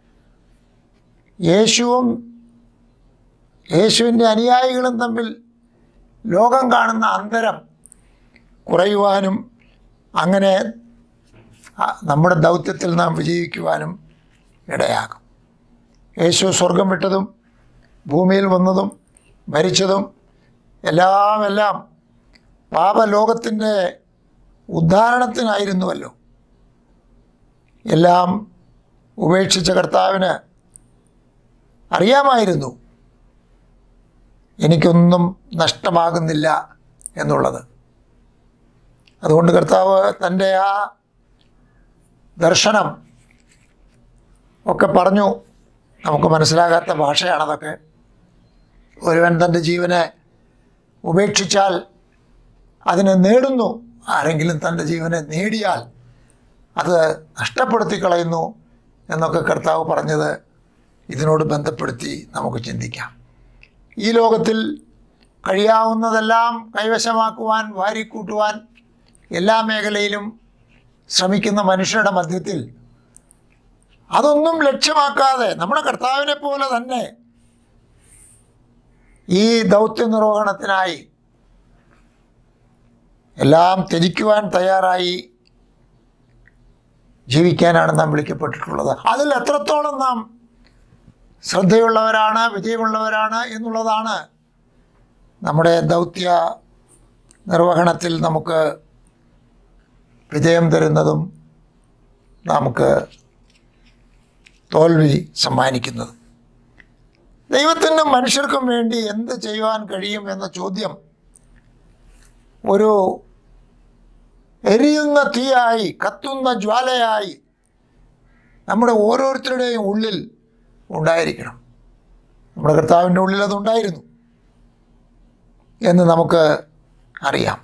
യേശുവിൻ്റെ അനുയായികളും തമ്മിൽ ലോകം കാണുന്ന അന്തരം കുറയുവാനും അങ്ങനെ നമ്മുടെ ദൗത്യത്തിൽ നാം വിജയിക്കുവാനും ഇടയാകും. യേശു സ്വർഗം വിട്ടതും ഭൂമിയിൽ വന്നതും മരിച്ചതും എല്ലാം പാപലോകത്തിൻ്റെ ഉദ്ധാരണത്തിനായിരുന്നുവല്ലോ. എല്ലാം ഉപേക്ഷിച്ച കർത്താവിന് അറിയാമായിരുന്നു എനിക്കൊന്നും നഷ്ടമാകുന്നില്ല എന്നുള്ളത്. അതുകൊണ്ട് കർത്താവ് തൻ്റെ ആ ദർശനം ഒക്കെ പറഞ്ഞു. നമുക്ക് മനസ്സിലാകാത്ത ഭാഷയാണതൊക്കെ. ഒരുവൻ തൻ്റെ ജീവനെ ഉപേക്ഷിച്ചാൽ അതിനെ നേടുന്നു, ആരെങ്കിലും തൻ്റെ ജീവനെ നേടിയാൽ അത് നഷ്ടപ്പെടുത്തി കളയുന്നു എന്നൊക്കെ കർത്താവ് പറഞ്ഞത് ഇതിനോട് ബന്ധപ്പെടുത്തി നമുക്ക് ചിന്തിക്കാം. ഈ ലോകത്തിൽ കഴിയാവുന്നതെല്ലാം കൈവശമാക്കുവാൻ, വാരിക്കൂട്ടുവാൻ എല്ലാ മേഖലയിലും ശ്രമിക്കുന്ന മനുഷ്യരുടെ മധ്യത്തിൽ അതൊന്നും ലക്ഷ്യമാക്കാതെ നമ്മുടെ കർത്താവിനെ പോലെ തന്നെ ഈ ദൗത്യ നിർവഹണത്തിനായി എല്ലാം ത്യജിക്കുവാൻ തയ്യാറായി ജീവിക്കാനാണ് നാം വിളിക്കപ്പെട്ടിട്ടുള്ളത്. അതിൽ എത്രത്തോളം നാം ശ്രദ്ധയുള്ളവരാണ്, വിജയമുള്ളവരാണ് എന്നുള്ളതാണ് നമ്മുടെ ദൗത്യ നിർവഹണത്തിൽ നമുക്ക് വിജയം തരുന്നതും നമുക്ക് തോൽവി സമ്മാനിക്കുന്നതും. ദൈവത്തിനും മനുഷ്യർക്കും വേണ്ടി എന്ത് ചെയ്യുവാൻ കഴിയും എന്ന ചോദ്യം ഒരു എരിയുന്ന തീയായി, കത്തുന്ന ജ്വാലയായി നമ്മുടെ ഓരോരുത്തരുടെയും ഉള്ളിൽ ഉണ്ടായിരിക്കണം. നമ്മുടെ കർത്താവിൻ്റെ ഉള്ളിൽ അതുണ്ടായിരുന്നു എന്ന് നമുക്ക് അറിയാം.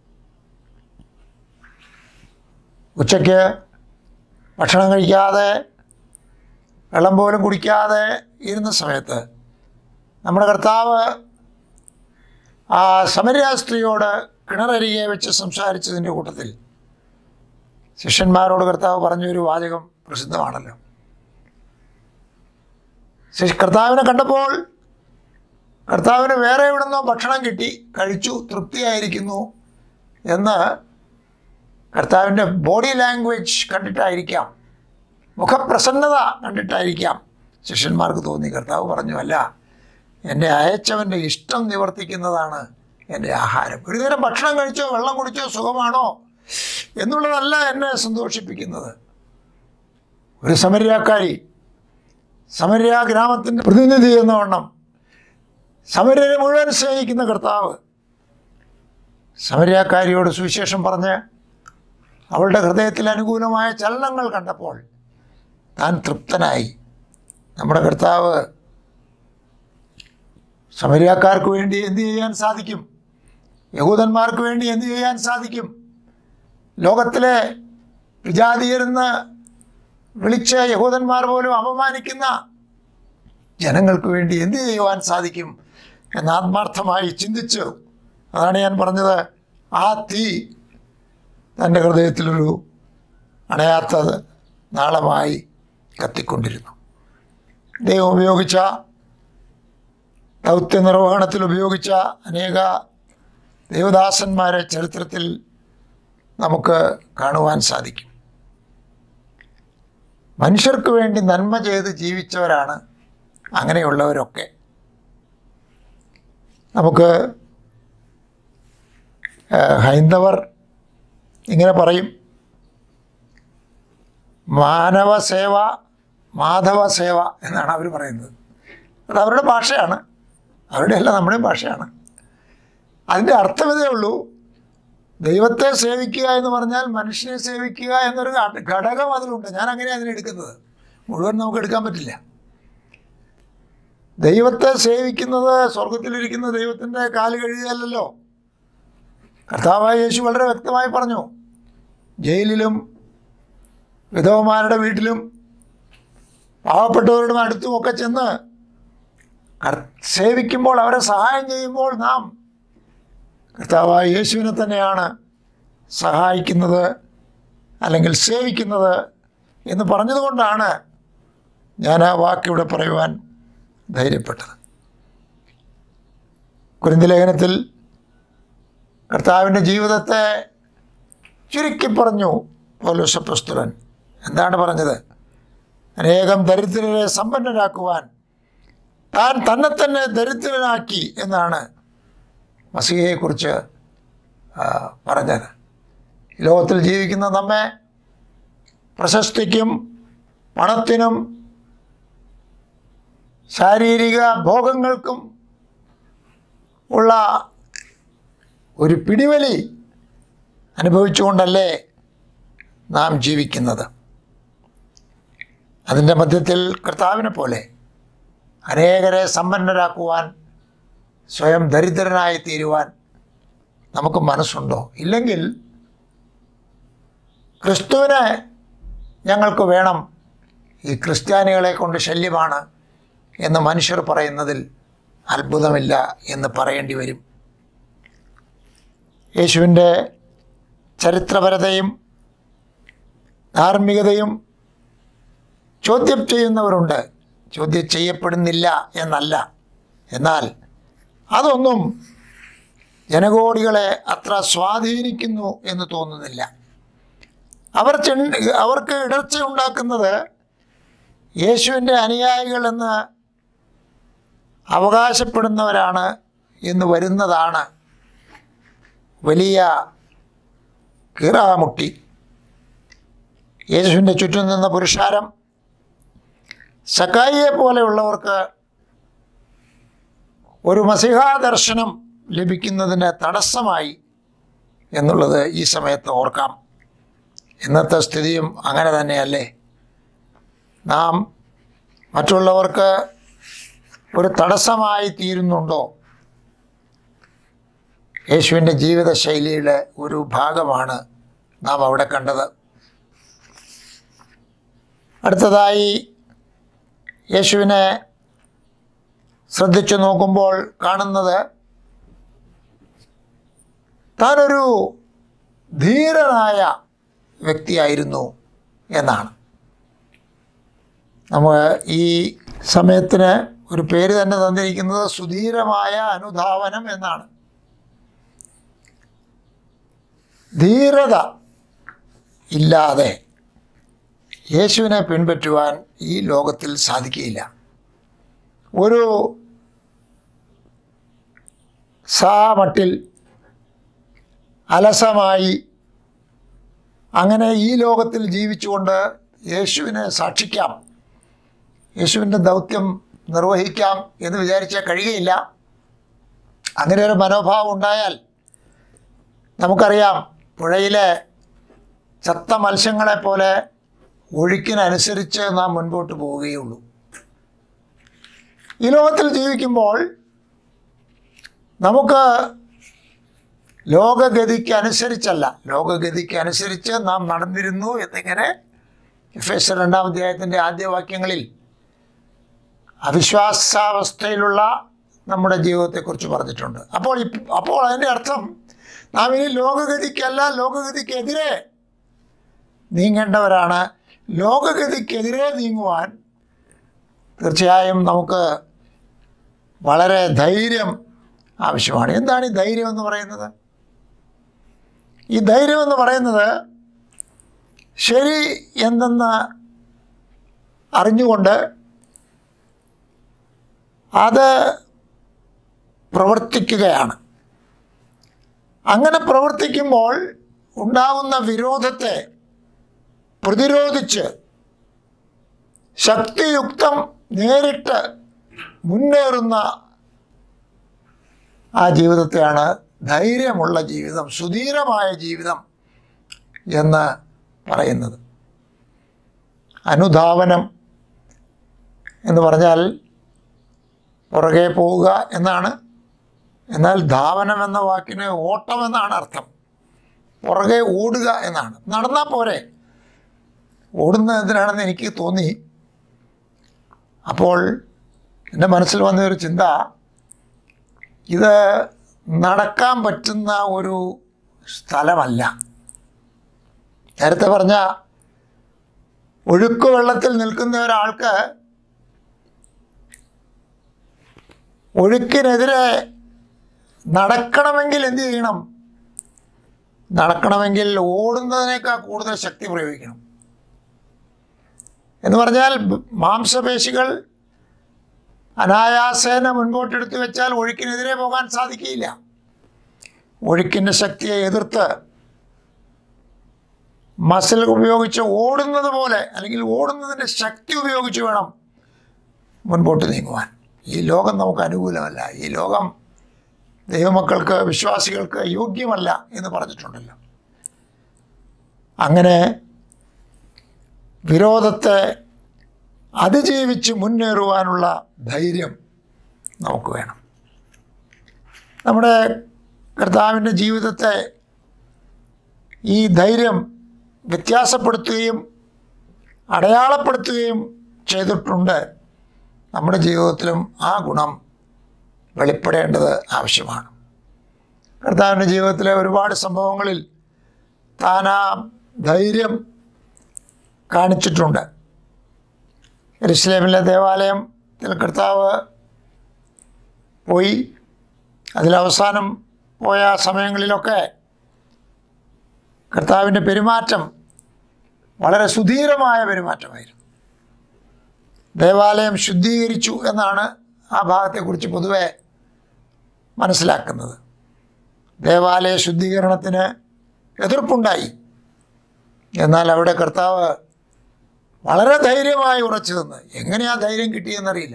ഉച്ചയ്ക്ക് ഭക്ഷണം കഴിക്കാതെ വെള്ളം പോലും കുടിക്കാതെ ഇരുന്ന സമയത്ത് നമ്മുടെ കർത്താവ് ആ സമരിയ സ്ത്രീയോട് കിണറരികെ വെച്ച് സംസാരിച്ചതിൻ്റെ കൂട്ടത്തിൽ ശിഷ്യന്മാരോട് കർത്താവ് പറഞ്ഞൊരു വാചകം പ്രസിദ്ധമാണല്ലോ. കർത്താവിനെ കണ്ടപ്പോൾ കർത്താവിന് വേറെ എവിടുന്നോ ഭക്ഷണം കിട്ടി, കഴിച്ചു, തൃപ്തിയായിരിക്കുന്നു എന്ന് കർത്താവിൻ്റെ ബോഡി ലാംഗ്വേജ് കണ്ടിട്ടായിരിക്കാം, മുഖപ്രസന്നത കണ്ടിട്ടായിരിക്കാം ശിഷ്യന്മാർക്ക് തോന്നി. കർത്താവ് പറഞ്ഞു, അല്ല, എന്നെ അയച്ചവൻ്റെ ഇഷ്ടം നിവർത്തിക്കുന്നതാണ് എൻ്റെ ആഹാരം. ഒരു നേരം ഭക്ഷണം കഴിച്ചോ വെള്ളം കുടിച്ചോ സുഖമാണോ എന്നുള്ളതല്ല എന്നെ സന്തോഷിപ്പിക്കുന്നത്. ഒരു സമര്യാക്കാരി, സമര്യ ഗ്രാമത്തിൻ്റെ പ്രതിനിധി എന്ന വണ്ണം സമര്യരെ മുഴുവൻ സ്നേഹിക്കുന്ന കർത്താവ് സമര്യാക്കാരിയോട് സുവിശേഷം പറഞ്ഞ് അവളുടെ ഹൃദയത്തിൽ അനുകൂലമായ ചലനങ്ങൾ കണ്ടപ്പോൾ താൻ തൃപ്തനായി. നമ്മുടെ കർത്താവ് സമര്യാക്കാർക്ക് വേണ്ടി എന്ത് ചെയ്യാൻ സാധിക്കും? യഹൂദന്മാർക്ക് വേണ്ടി എന്ത് ചെയ്യാൻ സാധിക്കും? ലോകത്തിലെ വിജാതീയരെന്ന് വിളിച്ച് യഹൂദന്മാർ പോലും അപമാനിക്കുന്ന ജനങ്ങൾക്ക് വേണ്ടി എന്ത് ചെയ്യുവാൻ സാധിക്കും എന്ന് ആത്മാർത്ഥമായി ചിന്തിച്ചു. അതാണ് ഞാൻ പറഞ്ഞത്, ആ തീ തൻ്റെ ഹൃദയത്തിലൊരു അണയാത്ത നാളമായി കത്തിക്കൊണ്ടിരുന്നു. ദൈവം ഉപയോഗിച്ച ദൗത്യ നിർവഹണത്തിൽ ഉപയോഗിച്ച അനേക ദേവദാസന്മാരെ ചരിത്രത്തിൽ നമുക്ക് കാണുവാൻ സാധിക്കും. മനുഷ്യർക്ക് വേണ്ടി നന്മ ചെയ്ത് ജീവിച്ചവരാണ് അങ്ങനെയുള്ളവരൊക്കെ. നമുക്ക് ഹൈന്ദവർ ഇങ്ങനെ പറയും, മാനവ സേവ മാധവ സേവ എന്നാണ് അവർ പറയുന്നത്. അത് അവരുടെ ഭാഷയാണ്, അവരുടെ അല്ല, നമ്മുടെയും ഭാഷയാണ്. അതിൻ്റെ അർത്ഥം ഇതേ ഉള്ളൂ, ദൈവത്തെ സേവിക്കുക എന്ന് പറഞ്ഞാൽ മനുഷ്യനെ സേവിക്കുക എന്നൊരു ഘടകം അതിലുണ്ട്. ഞാൻ അങ്ങനെയാണ് അതിനെടുക്കുന്നത്, മുഴുവൻ നമുക്ക് എടുക്കാൻ പറ്റില്ല. ദൈവത്തെ സേവിക്കുന്നത് സ്വർഗത്തിലിരിക്കുന്ന ദൈവത്തിൻ്റെ കാല് കഴുകുകയല്ലല്ലോ. കർത്താവായ യേശു വളരെ വ്യക്തമായി പറഞ്ഞു, ജയിലിലും വിധവമാരുടെ വീട്ടിലും പാവപ്പെട്ടവരുടെ അടുത്തുമൊക്കെ ചെന്ന് സേവിക്കുമ്പോൾ, അവരെ സഹായം ചെയ്യുമ്പോൾ നാം കർത്താവായ യേശുവിനെ തന്നെയാണ് സഹായിക്കുന്നത് അല്ലെങ്കിൽ സേവിക്കുന്നത് എന്ന് പറഞ്ഞതുകൊണ്ടാണ് ഞാൻ ആ വാക്കിവിടെ പറയുവാൻ ധൈര്യപ്പെട്ടത്. കൊരിന്ത്യർ ലേഖനത്തിൽ കർത്താവിൻ്റെ ജീവിതത്തെ ചുരുക്കി പറഞ്ഞു പൗലോസ് അപ്പോസ്തലൻ. എന്താണ് പറഞ്ഞത്? അനേകം ദരിദ്രരെ സമ്പന്നരാക്കുവാൻ താൻ തന്നെ തന്നെ ദരിദ്രനാക്കി എന്നാണ് മസീഹയെക്കുറിച്ച് പറഞ്ഞത്. ലോകത്തിൽ ജീവിക്കുന്ന നമ്മെ പ്രശസ്തിക്കും പണത്തിനും ശാരീരിക ഭോഗങ്ങൾക്കും ഉള്ള ഒരു പിടിവലി അനുഭവിച്ചുകൊണ്ടല്ലേ നാം ജീവിക്കുന്നത്. അതിൻ്റെ മധ്യത്തിൽ കർത്താവിനെ പോലെ അനേകരെ സമ്പന്നരാക്കുവാൻ, സ്വയം ദരിദ്രനായി തീരുവാൻ നമുക്ക് മനസ്സുണ്ടോ? ഇല്ലെങ്കിൽ ക്രിസ്തുവിനെ ഞങ്ങൾക്ക് വേണം, ഈ ക്രിസ്ത്യാനികളെ കൊണ്ട് ശല്യമാണ് എന്ന് മനുഷ്യർ പറയുന്നതിൽ അത്ഭുതമില്ല എന്ന് പറയേണ്ടി വരും. യേശുവിൻ്റെ ചരിത്രപരതയും ധാർമ്മികതയും ചോദ്യം ചെയ്യുന്നവരുണ്ട്, ചോദ്യം ചെയ്യപ്പെടുന്നില്ല എന്നല്ല. എന്നാൽ അതൊന്നും ജനകോടികളെ അത്ര സ്വാധീനിക്കുന്നു എന്ന് തോന്നുന്നില്ല. അവർക്ക് ഇടർച്ച ഉണ്ടാക്കുന്നത് യേശുവിൻ്റെ അനുയായികളെന്ന് അവകാശപ്പെടുന്നവരാണ് എന്ന് വരുന്നതാണ് വലിയ കീറാമുട്ടി. യേശുവിൻ്റെ ചുറ്റും നിന്ന പുരുഷാരം സക്കായിയെ പോലെയുള്ളവർക്ക് ഒരു മസിഹാ ദർശനം ലഭിക്കുന്നതിന് തടസ്സമായി എന്നുള്ളത് ഈ സമയത്ത് ഓർക്കാം. ഇന്നത്തെ സ്ഥിതിയും അങ്ങനെ തന്നെയല്ലേ? നാം മറ്റുള്ളവർക്ക് ഒരു തടസ്സമായി തീരുന്നുണ്ടോ? യേശുവിൻ്റെ ജീവിതശൈലിയുടെ ഒരു ഭാഗമാണ് നാം അവിടെ കണ്ടത്. അടുത്തതായി യേശുവിനെ ശ്രദ്ധിച്ചു നോക്കുമ്പോൾ കാണുന്നത് താനൊരു ധീരനായ വ്യക്തിയായിരുന്നു എന്നാണ്. നമ്മൾ ഈ സമയത്തിന് ഒരു പേര് തന്നെ തന്നിരിക്കുന്നത് സുധീരമായ അനുധാവനം എന്നാണ്. ധീരത ഇല്ലാതെ യേശുവിനെ പിൻപറ്റുവാൻ ഈ ലോകത്തിൽ സാധിക്കുകയില്ല. ഒരു സാമട്ടിൽ അലസമായി അങ്ങനെ ഈ ലോകത്തിൽ ജീവിച്ചുകൊണ്ട് യേശുവിനെ സാക്ഷിക്കാം, യേശുവിൻ്റെ ദൗത്യം നിർവഹിക്കാം എന്ന് വിചാരിച്ചാൽ കഴിയുകയില്ല. അങ്ങനെ ഒരു മനോഭാവം ഉണ്ടായാൽ നമുക്കറിയാം, പുഴയിലെ ചത്ത മത്സ്യങ്ങളെപ്പോലെ ഒഴുക്കിനനുസരിച്ച് നാം മുൻപോട്ട് പോവുകയുള്ളൂ. ഈ ലോകത്തിൽ ജീവിക്കുമ്പോൾ നമുക്ക് ലോകഗതിക്ക് അനുസരിച്ച് നാം നടന്നിരുന്നു എന്നിങ്ങനെ എഫേസ്യർ 2-ാം അധ്യായത്തിൻ്റെ ആദ്യ വാക്യങ്ങളിൽ അവിശ്വാസാവസ്ഥയിലുള്ള നമ്മുടെ ജീവിതത്തെക്കുറിച്ച് പറഞ്ഞിട്ടുണ്ട്. അപ്പോൾ അതിൻ്റെ അർത്ഥം നാം ഇനി ലോകഗതിക്കല്ല, ലോകഗതിക്കെതിരെ നീങ്ങേണ്ടവരാണ്. ലോകഗതിക്കെതിരെ നീങ്ങുവാൻ തീർച്ചയായും നമുക്ക് വളരെ ധൈര്യം ആവശ്യമാണ്. എന്താണ് ഈ ധൈര്യം എന്ന് പറയുന്നത്? ഈ ധൈര്യം എന്ന് പറയുന്നത് ശരി എന്തെന്ന് അറിഞ്ഞുകൊണ്ട് അത് പ്രവർത്തിക്കുകയാണ്. അങ്ങനെ പ്രവർത്തിക്കുമ്പോൾ ഉണ്ടാകുന്ന വിരോധത്തെ പ്രതിരോധിച്ച് ശക്തിയുക്തം നേരിട്ട് മുന്നേറുന്ന ആ ജീവിതത്തെയാണ് ധൈര്യമുള്ള ജീവിതം, സുധീരമായ ജീവിതം എന്ന് പറയുന്നത്. അനുധാവനം എന്ന് പറഞ്ഞാൽ പുറകെ പോവുക എന്നാണ്. എന്നാൽ ധാവനം എന്ന വാക്കിന് ഓട്ടം എന്നാണ് അർത്ഥം. പുറകെ ഓടുക എന്നാണ്. നടന്നാൽ പോരെ, ഓടുന്നത് എന്തിനാണെന്ന് എനിക്ക് തോന്നി. അപ്പോൾ എൻ്റെ മനസ്സിൽ വന്നൊരു ചിന്ത, ഇത് നടക്കാൻ പറ്റുന്ന ഒരു സ്ഥലമല്ല. നേരത്തെ പറഞ്ഞ ഒഴുക്ക് വെള്ളത്തിൽ നിൽക്കുന്ന ഒരാൾക്ക് ഒഴുക്കിനെതിരെ നടക്കണമെങ്കിൽ എന്ത് ചെയ്യണം? നടക്കണമെങ്കിൽ ഓടുന്നതിനേക്കാൾ കൂടുതൽ ശക്തി പ്രയോഗിക്കണം. എന്ന് പറഞ്ഞാൽ മാംസപേശികൾ അനായാസേന മുൻപോട്ടെടുത്ത് വെച്ചാൽ ഒഴുക്കിനെതിരെ പോകാൻ സാധിക്കില്ല. ഒഴുക്കിൻ്റെ ശക്തിയെ എതിർത്ത് മസിൽ ഉപയോഗിച്ച് ഓടുന്നത് പോലെ, അല്ലെങ്കിൽ ഓടുന്നതിൻ്റെ ശക്തി ഉപയോഗിച്ച് വേണം മുൻപോട്ട് നീങ്ങുവാൻ. ഈ ലോകം നമുക്ക് അനുകൂലമല്ല. ഈ ലോകം ദൈവമക്കൾക്ക്, വിശ്വാസികൾക്ക് യോഗ്യമല്ല എന്ന് പറഞ്ഞിട്ടുണ്ടല്ലോ. അങ്ങനെ വിരോധത്തെ അതിജീവിച്ച് മുന്നേറുവാനുള്ള ധൈര്യം നമുക്ക് വേണം. നമ്മുടെ കർത്താവിൻ്റെ ജീവിതത്തെ ഈ ധൈര്യം വ്യത്യാസപ്പെടുത്തുകയും അടയാളപ്പെടുത്തുകയും ചെയ്തിട്ടുണ്ട്. നമ്മുടെ ജീവിതത്തിലും ആ ഗുണം വെളിപ്പെടേണ്ടത് ആവശ്യമാണ്. കർത്താവിൻ്റെ ജീവിതത്തിലെ ഒരുപാട് സംഭവങ്ങളിൽ താൻ ആ ധൈര്യം കാണിച്ചിട്ടുണ്ട്. യെരുശലേമിലെ ദേവാലയത്തിൽ കർത്താവ് പോയി, അതിലവസാനം പോയ സമയങ്ങളിലൊക്കെ കർത്താവിൻ്റെ പെരുമാറ്റം വളരെ സുധീരമായ പെരുമാറ്റമായിരുന്നു. ദേവാലയം ശുദ്ധീകരിച്ചു എന്നാണ് ആ ഭാഗത്തെക്കുറിച്ച് പൊതുവെ മനസ്സിലാക്കുന്നത്. ദേവാലയ ശുദ്ധീകരണത്തിന് എതിർപ്പുണ്ടായി. എന്നാൽ അവിടെ കർത്താവ് വളരെ ധൈര്യമായി ഉറച്ചു നിന്ന്. എങ്ങനെയാ ധൈര്യം കിട്ടിയെന്നറിയില്ല.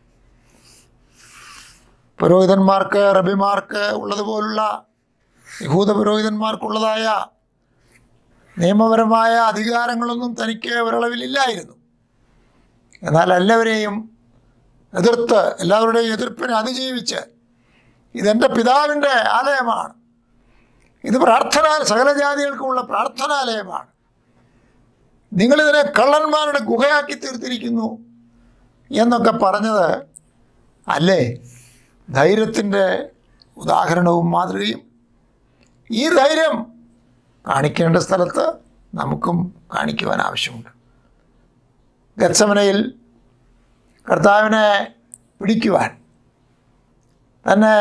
പുരോഹിതന്മാർക്ക്, റബിമാർക്ക് ഉള്ളതുപോലുള്ള യഹൂദ പുരോഹിതന്മാർക്കുള്ളതായ നിയമപരമായ അധികാരങ്ങളൊന്നും തനിക്ക് ഒരളവിലില്ലായിരുന്നു. എന്നാൽ എല്ലാവരെയും എതിർത്ത്, എല്ലാവരുടെയും എതിർപ്പിനെ അതിജീവിച്ച്, ഇതെൻ്റെ പിതാവിൻ്റെ ആലയമാണ്, ഇത് സകല ജാതികൾക്കുമുള്ള പ്രാർത്ഥനാലയമാണ്, നിങ്ങളിതിനെ കള്ളന്മാരുടെ ഗുഹയാക്കി തീർത്തിരിക്കുന്നു എന്നൊക്കെ പറഞ്ഞത് അല്ലേ ധൈര്യത്തിൻ്റെ ഉദാഹരണവും മാതൃകയും? ഈ ധൈര്യം കാണിക്കേണ്ട സ്ഥലത്ത് നമുക്കും കാണിക്കുവാൻ ആവശ്യമുണ്ട്. ഗത്സമനയിൽ കർത്താവിനെ പിടിക്കുവാൻ, തന്നെ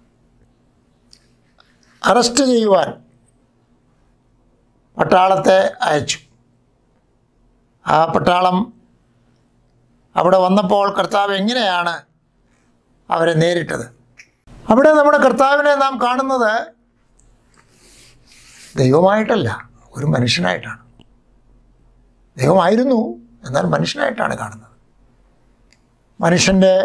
അറസ്റ്റ് ചെയ്യുവാൻ പട്ടാളത്തെ അയച്ചു. ആ പട്ടാളം അവിടെ വന്നപ്പോൾ കർത്താവ് എങ്ങനെയാണ് അവരെ നേരിട്ടത്? അവിടെ നമ്മുടെ കർത്താവിനെ നാം കാണുന്നത് ദൈവമായിട്ടല്ല, ഒരു മനുഷ്യനായിട്ടാണ്. ദൈവമായിരുന്നു, എന്നാൽ മനുഷ്യനായിട്ടാണ് കാണുന്നത്. മനുഷ്യൻ്റെ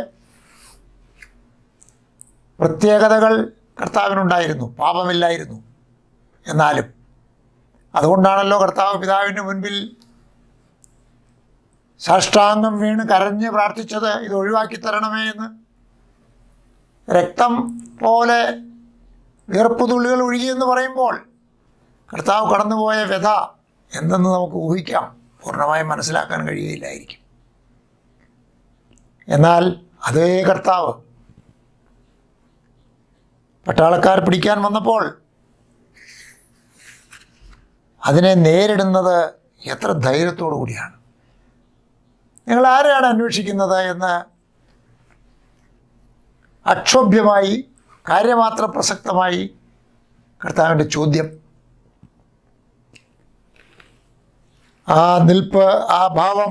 പ്രത്യേകതകൾ കർത്താവിനുണ്ടായിരുന്നു, പാപമില്ലായിരുന്നു. എന്നാലും അതുകൊണ്ടാണല്ലോ കർത്താവ് പിതാവിൻ്റെ മുൻപിൽ സാഷ്ടാംഗം വീണ് കരഞ്ഞ് പ്രാർത്ഥിച്ചത്, ഇത് ഒഴിവാക്കി തരണമേ എന്ന്. രക്തം പോലെ വിയർപ്പുതുള്ളികൾ ഒഴുകിയെന്ന് പറയുമ്പോൾ കർത്താവ് കടന്നുപോയ വ്യഥ എന്തെന്ന് നമുക്ക് ഊഹിക്കാം. പൂർണ്ണമായും മനസ്സിലാക്കാൻ കഴിയുകയില്ലായിരിക്കും. എന്നാൽ അതേ കർത്താവ് പട്ടാളക്കാർ പിടിക്കാൻ വന്നപ്പോൾ അതിനെ നേരിടുന്നത് എത്ര ധൈര്യത്തോടു കൂടിയാണ്. നിങ്ങൾ ആരെയാണ് അന്വേഷിക്കുന്നത് എന്ന് അക്ഷോഭ്യമായി കാര്യമാത്ര പ്രസക്തമായി കർത്താവിൻ്റെ ചോദ്യം. ആ നിൽപ്പ്, ആ ഭാവം,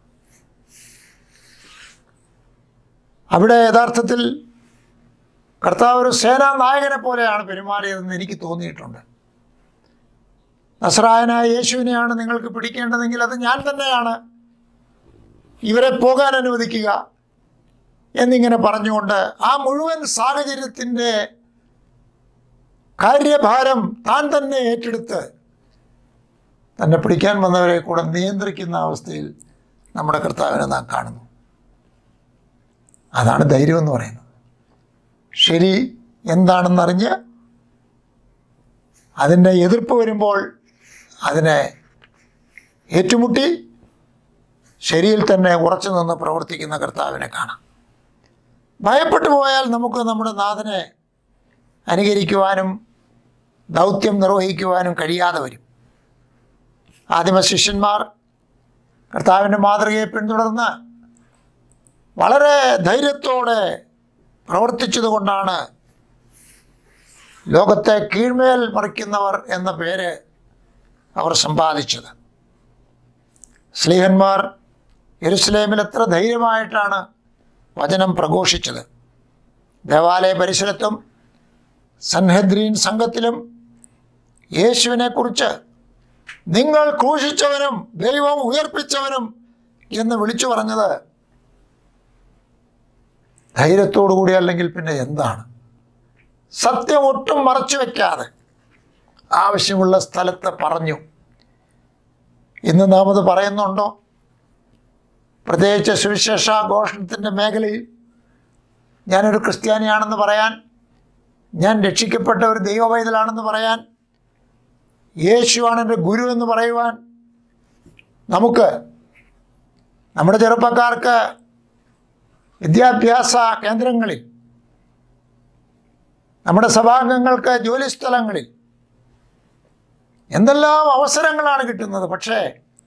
അവിടെ യഥാർത്ഥത്തിൽ കർത്താവ് ഒരു സേനാ നായകനെ പോലെയാണ് പെരുമാറിയതെന്ന് എനിക്ക് തോന്നിയിട്ടുണ്ട്. നസ്രായനായ യേശുവിനെയാണ് നിങ്ങൾക്ക് പിടിക്കേണ്ടതെങ്കിൽ അത് ഞാൻ തന്നെയാണ്, ഇവരെ പോകാൻ അനുവദിക്കുക എന്നിങ്ങനെ പറഞ്ഞുകൊണ്ട് ആ മുഴുവൻ സാഹചര്യത്തിൻ്റെ കാര്യഭാരം താൻ തന്നെ ഏറ്റെടുത്ത് തന്നെ പിടിക്കാൻ വന്നവരെ കൂടെ നിയന്ത്രിക്കുന്ന അവസ്ഥയിൽ നമ്മുടെ കർത്താവിനെ നാം കാണുന്നു. അതാണ് ധൈര്യം എന്ന് പറയുന്നത്. ശരി എന്താണെന്നറിഞ്ഞ് അതിൻ്റെ എതിർപ്പ് വരുമ്പോൾ അതിനെ ഏറ്റുമുട്ടി ശരിയിൽ തന്നെ ഉറച്ചു നിന്ന് പ്രവർത്തിക്കുന്ന കർത്താവിനെ കാണാം. ഭയപ്പെട്ടു പോയാൽ നമുക്ക് നമ്മുടെ നാഥനെ അനുകരിക്കുവാനും ദൗത്യം നിർവഹിക്കുവാനും കഴിയാതെ വരും. ആദിമ ശിഷ്യന്മാർ കർത്താവിൻ്റെ മാതൃകയെ പിന്തുടർന്ന് വളരെ ധൈര്യത്തോടെ പ്രവർത്തിച്ചതുകൊണ്ടാണ് ലോകത്തെ കീഴ്മേൽ മറിക്കുന്നവർ എന്ന പേര് അവർ സമ്പാദിച്ചത്. ശ്ലീഹന്മാർ യെരുശലേമിൽ എത്ര ധൈര്യമായിട്ടാണ് വചനം പ്രഘോഷിച്ചത്. ദേവാലയ പരിസരത്തും സൻഹെദ്രീൻ സംഘത്തിലും യേശുവിനെക്കുറിച്ച് നിങ്ങൾ ക്രൂശിച്ചവനും ദൈവം ഉയർപ്പിച്ചവനും എന്ന് വിളിച്ചു പറഞ്ഞത് ധൈര്യത്തോടു കൂടി അല്ലെങ്കിൽ പിന്നെ എന്താണ്? സത്യം ഒട്ടും മറച്ചു വയ്ക്കാതെ ആവശ്യമുള്ള സ്ഥലത്ത് പറഞ്ഞു. ഇന്ന് നാം അത് പറയുന്നുണ്ടോ? പ്രത്യേകിച്ച് സുവിശേഷ ഘോഷണത്തിൻ്റെ മേഖലയിൽ ഞാനൊരു ക്രിസ്ത്യാനിയാണെന്ന് പറയാൻ, ഞാൻ രക്ഷിക്കപ്പെട്ട ഒരു ദൈവവൈതലാണെന്ന് പറയാൻ, യേശുവാണ് എൻ്റെ ഗുരു എന്ന് പറയുവാൻ നമുക്ക്, നമ്മുടെ ചെറുപ്പക്കാർക്ക് വിദ്യാഭ്യാസ കേന്ദ്രങ്ങളിൽ, നമ്മുടെ സഭാംഗങ്ങൾക്ക് ജോലിസ്ഥലങ്ങളിൽ എന്തെല്ലാം അവസരങ്ങളാണ് കിട്ടുന്നത്. പക്ഷേ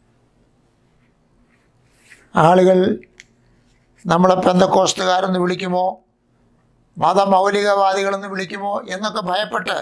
ആളുകൾ നമ്മളെ പെന്തക്കോസ്തുകാരെന്ന് വിളിക്കുമോ, മതമൗലികവാദികളെന്ന് വിളിക്കുമോ എന്നൊക്കെ ഭയപ്പെട്ട്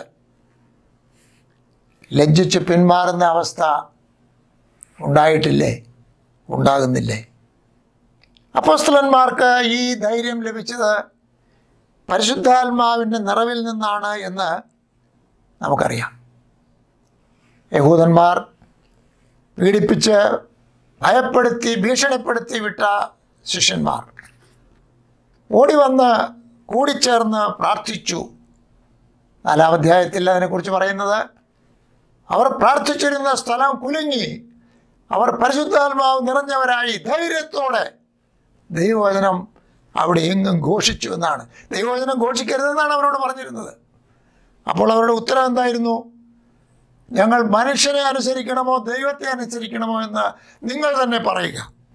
ലജ്ജിച്ച് പിന്മാറുന്ന അവസ്ഥ ഉണ്ടായിട്ടില്ലേ? ഉണ്ടാകുന്നില്ലേ? അപ്പോസ്തലന്മാർക്ക് ഈ ധൈര്യം ലഭിച്ചത് പരിശുദ്ധാത്മാവിൻ്റെ നിറവിൽ നിന്നാണ് എന്ന് നമുക്കറിയാം. യഹൂദന്മാർ പീഡിപ്പിച്ച് ഭയപ്പെടുത്തി ഭീഷണിപ്പെടുത്തി വിട്ട ശിഷ്യന്മാർ ഓടി വന്ന് കൂടിച്ചേർന്ന് പ്രാർത്ഥിച്ചു. 4-ാം അധ്യായത്തിൽ അതിനെക്കുറിച്ച് പറയുന്നത്, അവർ പ്രാർത്ഥിച്ചിരുന്ന സ്ഥലം കുലുങ്ങി, അവർ പരിശുദ്ധാത്മാവ് നിറഞ്ഞവരായി ധൈര്യത്തോടെ ദൈവവചനം അവിടെ എങ്ങും ഘോഷിച്ചു എന്നാണ്. ദൈവവചനം ഘോഷിക്കരുതെന്നാണ് അവരോട് പറഞ്ഞിരുന്നത്. അപ്പോൾ അവരുടെ ഉത്തരം എന്തായിരുന്നു? ഞങ്ങൾ മനുഷ്യനെ അനുസരിക്കണമോ ദൈവത്തെ അനുസരിക്കണമോ എന്ന് നിങ്ങൾ തന്നെ പറയുക.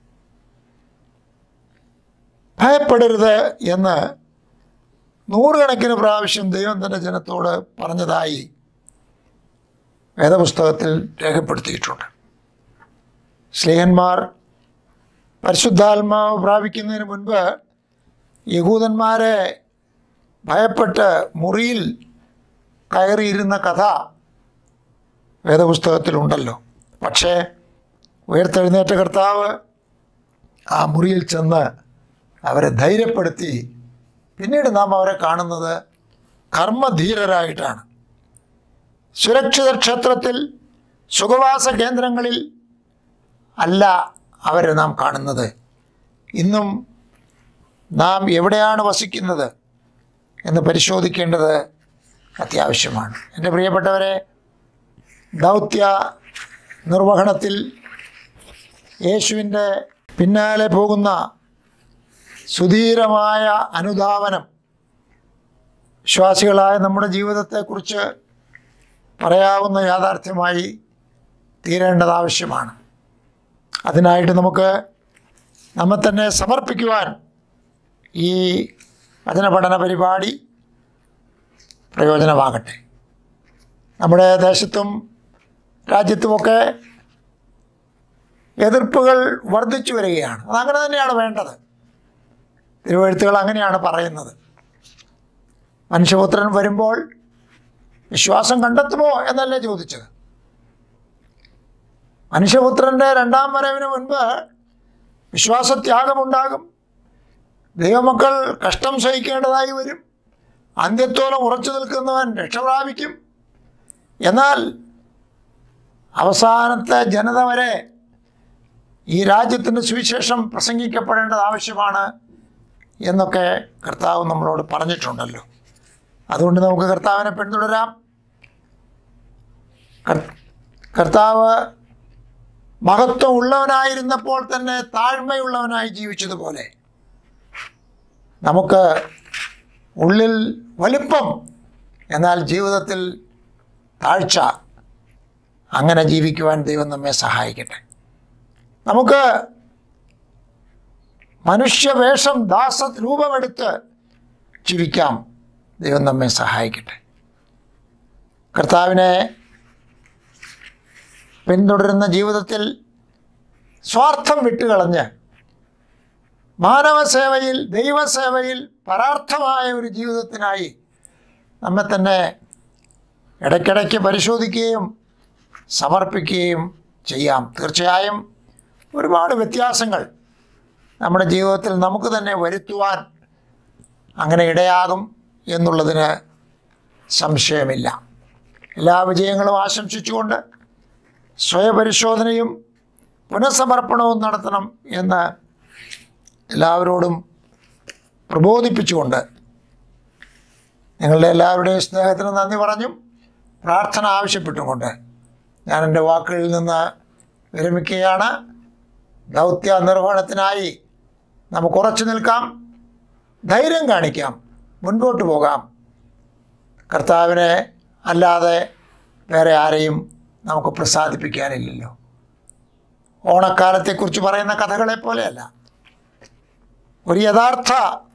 ഭയപ്പെടരുത് എന്ന് നൂറുകണക്കിന് പ്രാവശ്യം ദൈവം തൻ്റെ ജനത്തോട് പറഞ്ഞതായി വേദപുസ്തകത്തിൽ രേഖപ്പെടുത്തിയിട്ടുണ്ട്. ശ്ലീഹന്മാർ പരിശുദ്ധാത്മാവ് പ്രാപിക്കുന്നതിന് മുൻപ് യഹൂദന്മാരെ ഭയപ്പെട്ട് മുറിയിൽ കയറിയിരുന്ന കഥ വേദപുസ്തകത്തിലുണ്ടല്ലോ. പക്ഷേ ഉയർത്തെഴുന്നേറ്റ കർത്താവ് ആ മുറിയിൽ ചെന്ന് അവരെ ധൈര്യപ്പെടുത്തി. പിന്നീട് നാം അവരെ കാണുന്നത് കർമ്മധീരരായിട്ടാണ്. സുരക്ഷിത ക്ഷേത്രത്തിൽ, സുഖവാസ കേന്ദ്രങ്ങളിൽ അല്ല അവരെ നാം കാണുന്നത്. ഇന്നും നാം എവിടെയാണ് വസിക്കുന്നത് എന്ന് പരിശോധിക്കേണ്ടത് അത്യാവശ്യമാണ്. എൻ്റെ പ്രിയപ്പെട്ടവരെ, ദൗത്യ നിർവഹണത്തിൽ യേശുവിൻ്റെ പിന്നാലെ പോകുന്ന സുധീരമായ അനുധാവനം വിശ്വാസികളായ നമ്മുടെ ജീവിതത്തെക്കുറിച്ച് പറയാവുന്ന യാഥാർത്ഥ്യമായി തീരേണ്ടത് ആവശ്യമാണ്. അതിനായിട്ട് നമുക്ക് നമ്മെ തന്നെ സമർപ്പിക്കുവാൻ ഈ വചനപഠന പരിപാടി പ്രയോജനമാകട്ടെ. നമ്മുടെ ദേശത്തും രാജ്യത്തുമൊക്കെ എതിർപ്പുകൾ വർദ്ധിച്ചു വരികയാണ്. അതങ്ങനെ തന്നെയാണ് വേണ്ടത്. തിരുവെഴുത്തുകൾ അങ്ങനെയാണ് പറയുന്നത്. മനുഷ്യപുത്രൻ വരുമ്പോൾ വിശ്വാസം കണ്ടെത്തുമോ എന്നല്ലേ ചോദിച്ചത്. മനുഷ്യപുത്രൻ്റെ രണ്ടാം വരവിന് മുൻപ് വിശ്വാസത്യാഗമുണ്ടാകും. ദൈവമക്കൾ കഷ്ടം സഹിക്കേണ്ടതായി വരും. അന്ത്യത്തോളം ഉറച്ചു നിൽക്കുന്നവൻ രക്ഷപ്രാപിക്കും. എന്നാൽ അവസാനത്തെ ജനത വരെ ഈ രാജ്യത്തിൻ്റെ സുവിശേഷം പ്രസംഗിക്കപ്പെടേണ്ടത് ആവശ്യമാണ് എന്നൊക്കെ കർത്താവ് നമ്മളോട് പറഞ്ഞിട്ടുണ്ടല്ലോ. അതുകൊണ്ട് നമുക്ക് കർത്താവിനെ പിന്തുടരാം. കർത്താവ് മഹത്വം ഉള്ളവനായിരുന്നപ്പോൾ തന്നെ താഴ്മയുള്ളവനായി ജീവിച്ചതുപോലെ നമുക്ക് ഉള്ളിൽ വലിപ്പം എന്നാൽ ജീവിതത്തിൽ താഴ്ച, അങ്ങനെ ജീവിക്കുവാൻ ദൈവം നമ്മെ സഹായിക്കട്ടെ. നമുക്ക് മനുഷ്യവേഷം ദാസരൂപമെടുത്ത് ജീവിക്കാം. ദൈവം നമ്മെ സഹായിക്കട്ടെ. കർത്താവിനെ പിന്തുടരുന്ന ജീവിതത്തിൽ സ്വാർത്ഥം വിട്ടുകളഞ്ഞ് മാനവസേവയിൽ, ദൈവസേവയിൽ പരാർത്ഥമായ ഒരു ജീവിതത്തിനായി നമ്മെ തന്നെ ഇടയ്ക്കിടയ്ക്ക് പരിശോധിക്കുകയും സമർപ്പിക്കുകയും ചെയ്യാം. തീർച്ചയായും ഒരുപാട് വ്യത്യാസങ്ങൾ നമ്മുടെ ജീവിതത്തിൽ നമുക്ക് തന്നെ വരുത്തുവാൻ അങ്ങനെ ഇടയാകും എന്നുള്ളതിന് സംശയമില്ല. എല്ലാ വിജയങ്ങളും ആശംസിച്ചുകൊണ്ട് സ്വയപരിശോധനയും പുനഃസമർപ്പണവും നടത്തണം എന്ന് എല്ലാവരോടും പ്രബോധിപ്പിച്ചുകൊണ്ട് നിങ്ങളുടെ എല്ലാവരുടെയും സ്നേഹത്തിന് നന്ദി പറഞ്ഞും പ്രാർത്ഥന ആവശ്യപ്പെട്ടുകൊണ്ട് ഞാൻ എൻ്റെ വാക്കുകളിൽ നിന്ന് വിരമിക്കുകയാണ്. ദൗത്യ നിർവഹണത്തിനായി നമുക്ക് ഉറച്ചു നിൽക്കാം, ധൈര്യം കാണിക്കാം, മുൻപോട്ട് പോകാം. കർത്താവിനെ അല്ലാതെ വേറെ ആരെയും നമുക്ക് പ്രസാദിപ്പിക്കാനില്ലല്ലോ. ഓണക്കാലത്തെക്കുറിച്ച് പറയുന്ന കഥകളെ പോലെയല്ല, ഒരു യഥാർത്ഥ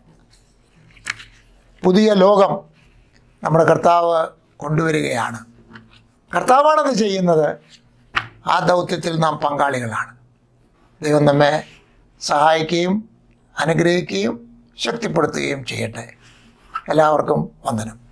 പുതിയ ലോകം നമ്മുടെ കർത്താവ് കൊണ്ടുവരികയാണ്. കർത്താവാണത് ചെയ്യുന്നത്. ആ ദൗത്യത്തിൽ നാം പങ്കാളികളാണ്. ദൈവം നമ്മെ സഹായിക്കുകയും അനുഗ്രഹിക്കുകയും ശക്തിപ്പെടുത്തുകയും ചെയ്യട്ടെ. എല്ലാവർക്കും വന്ദനം.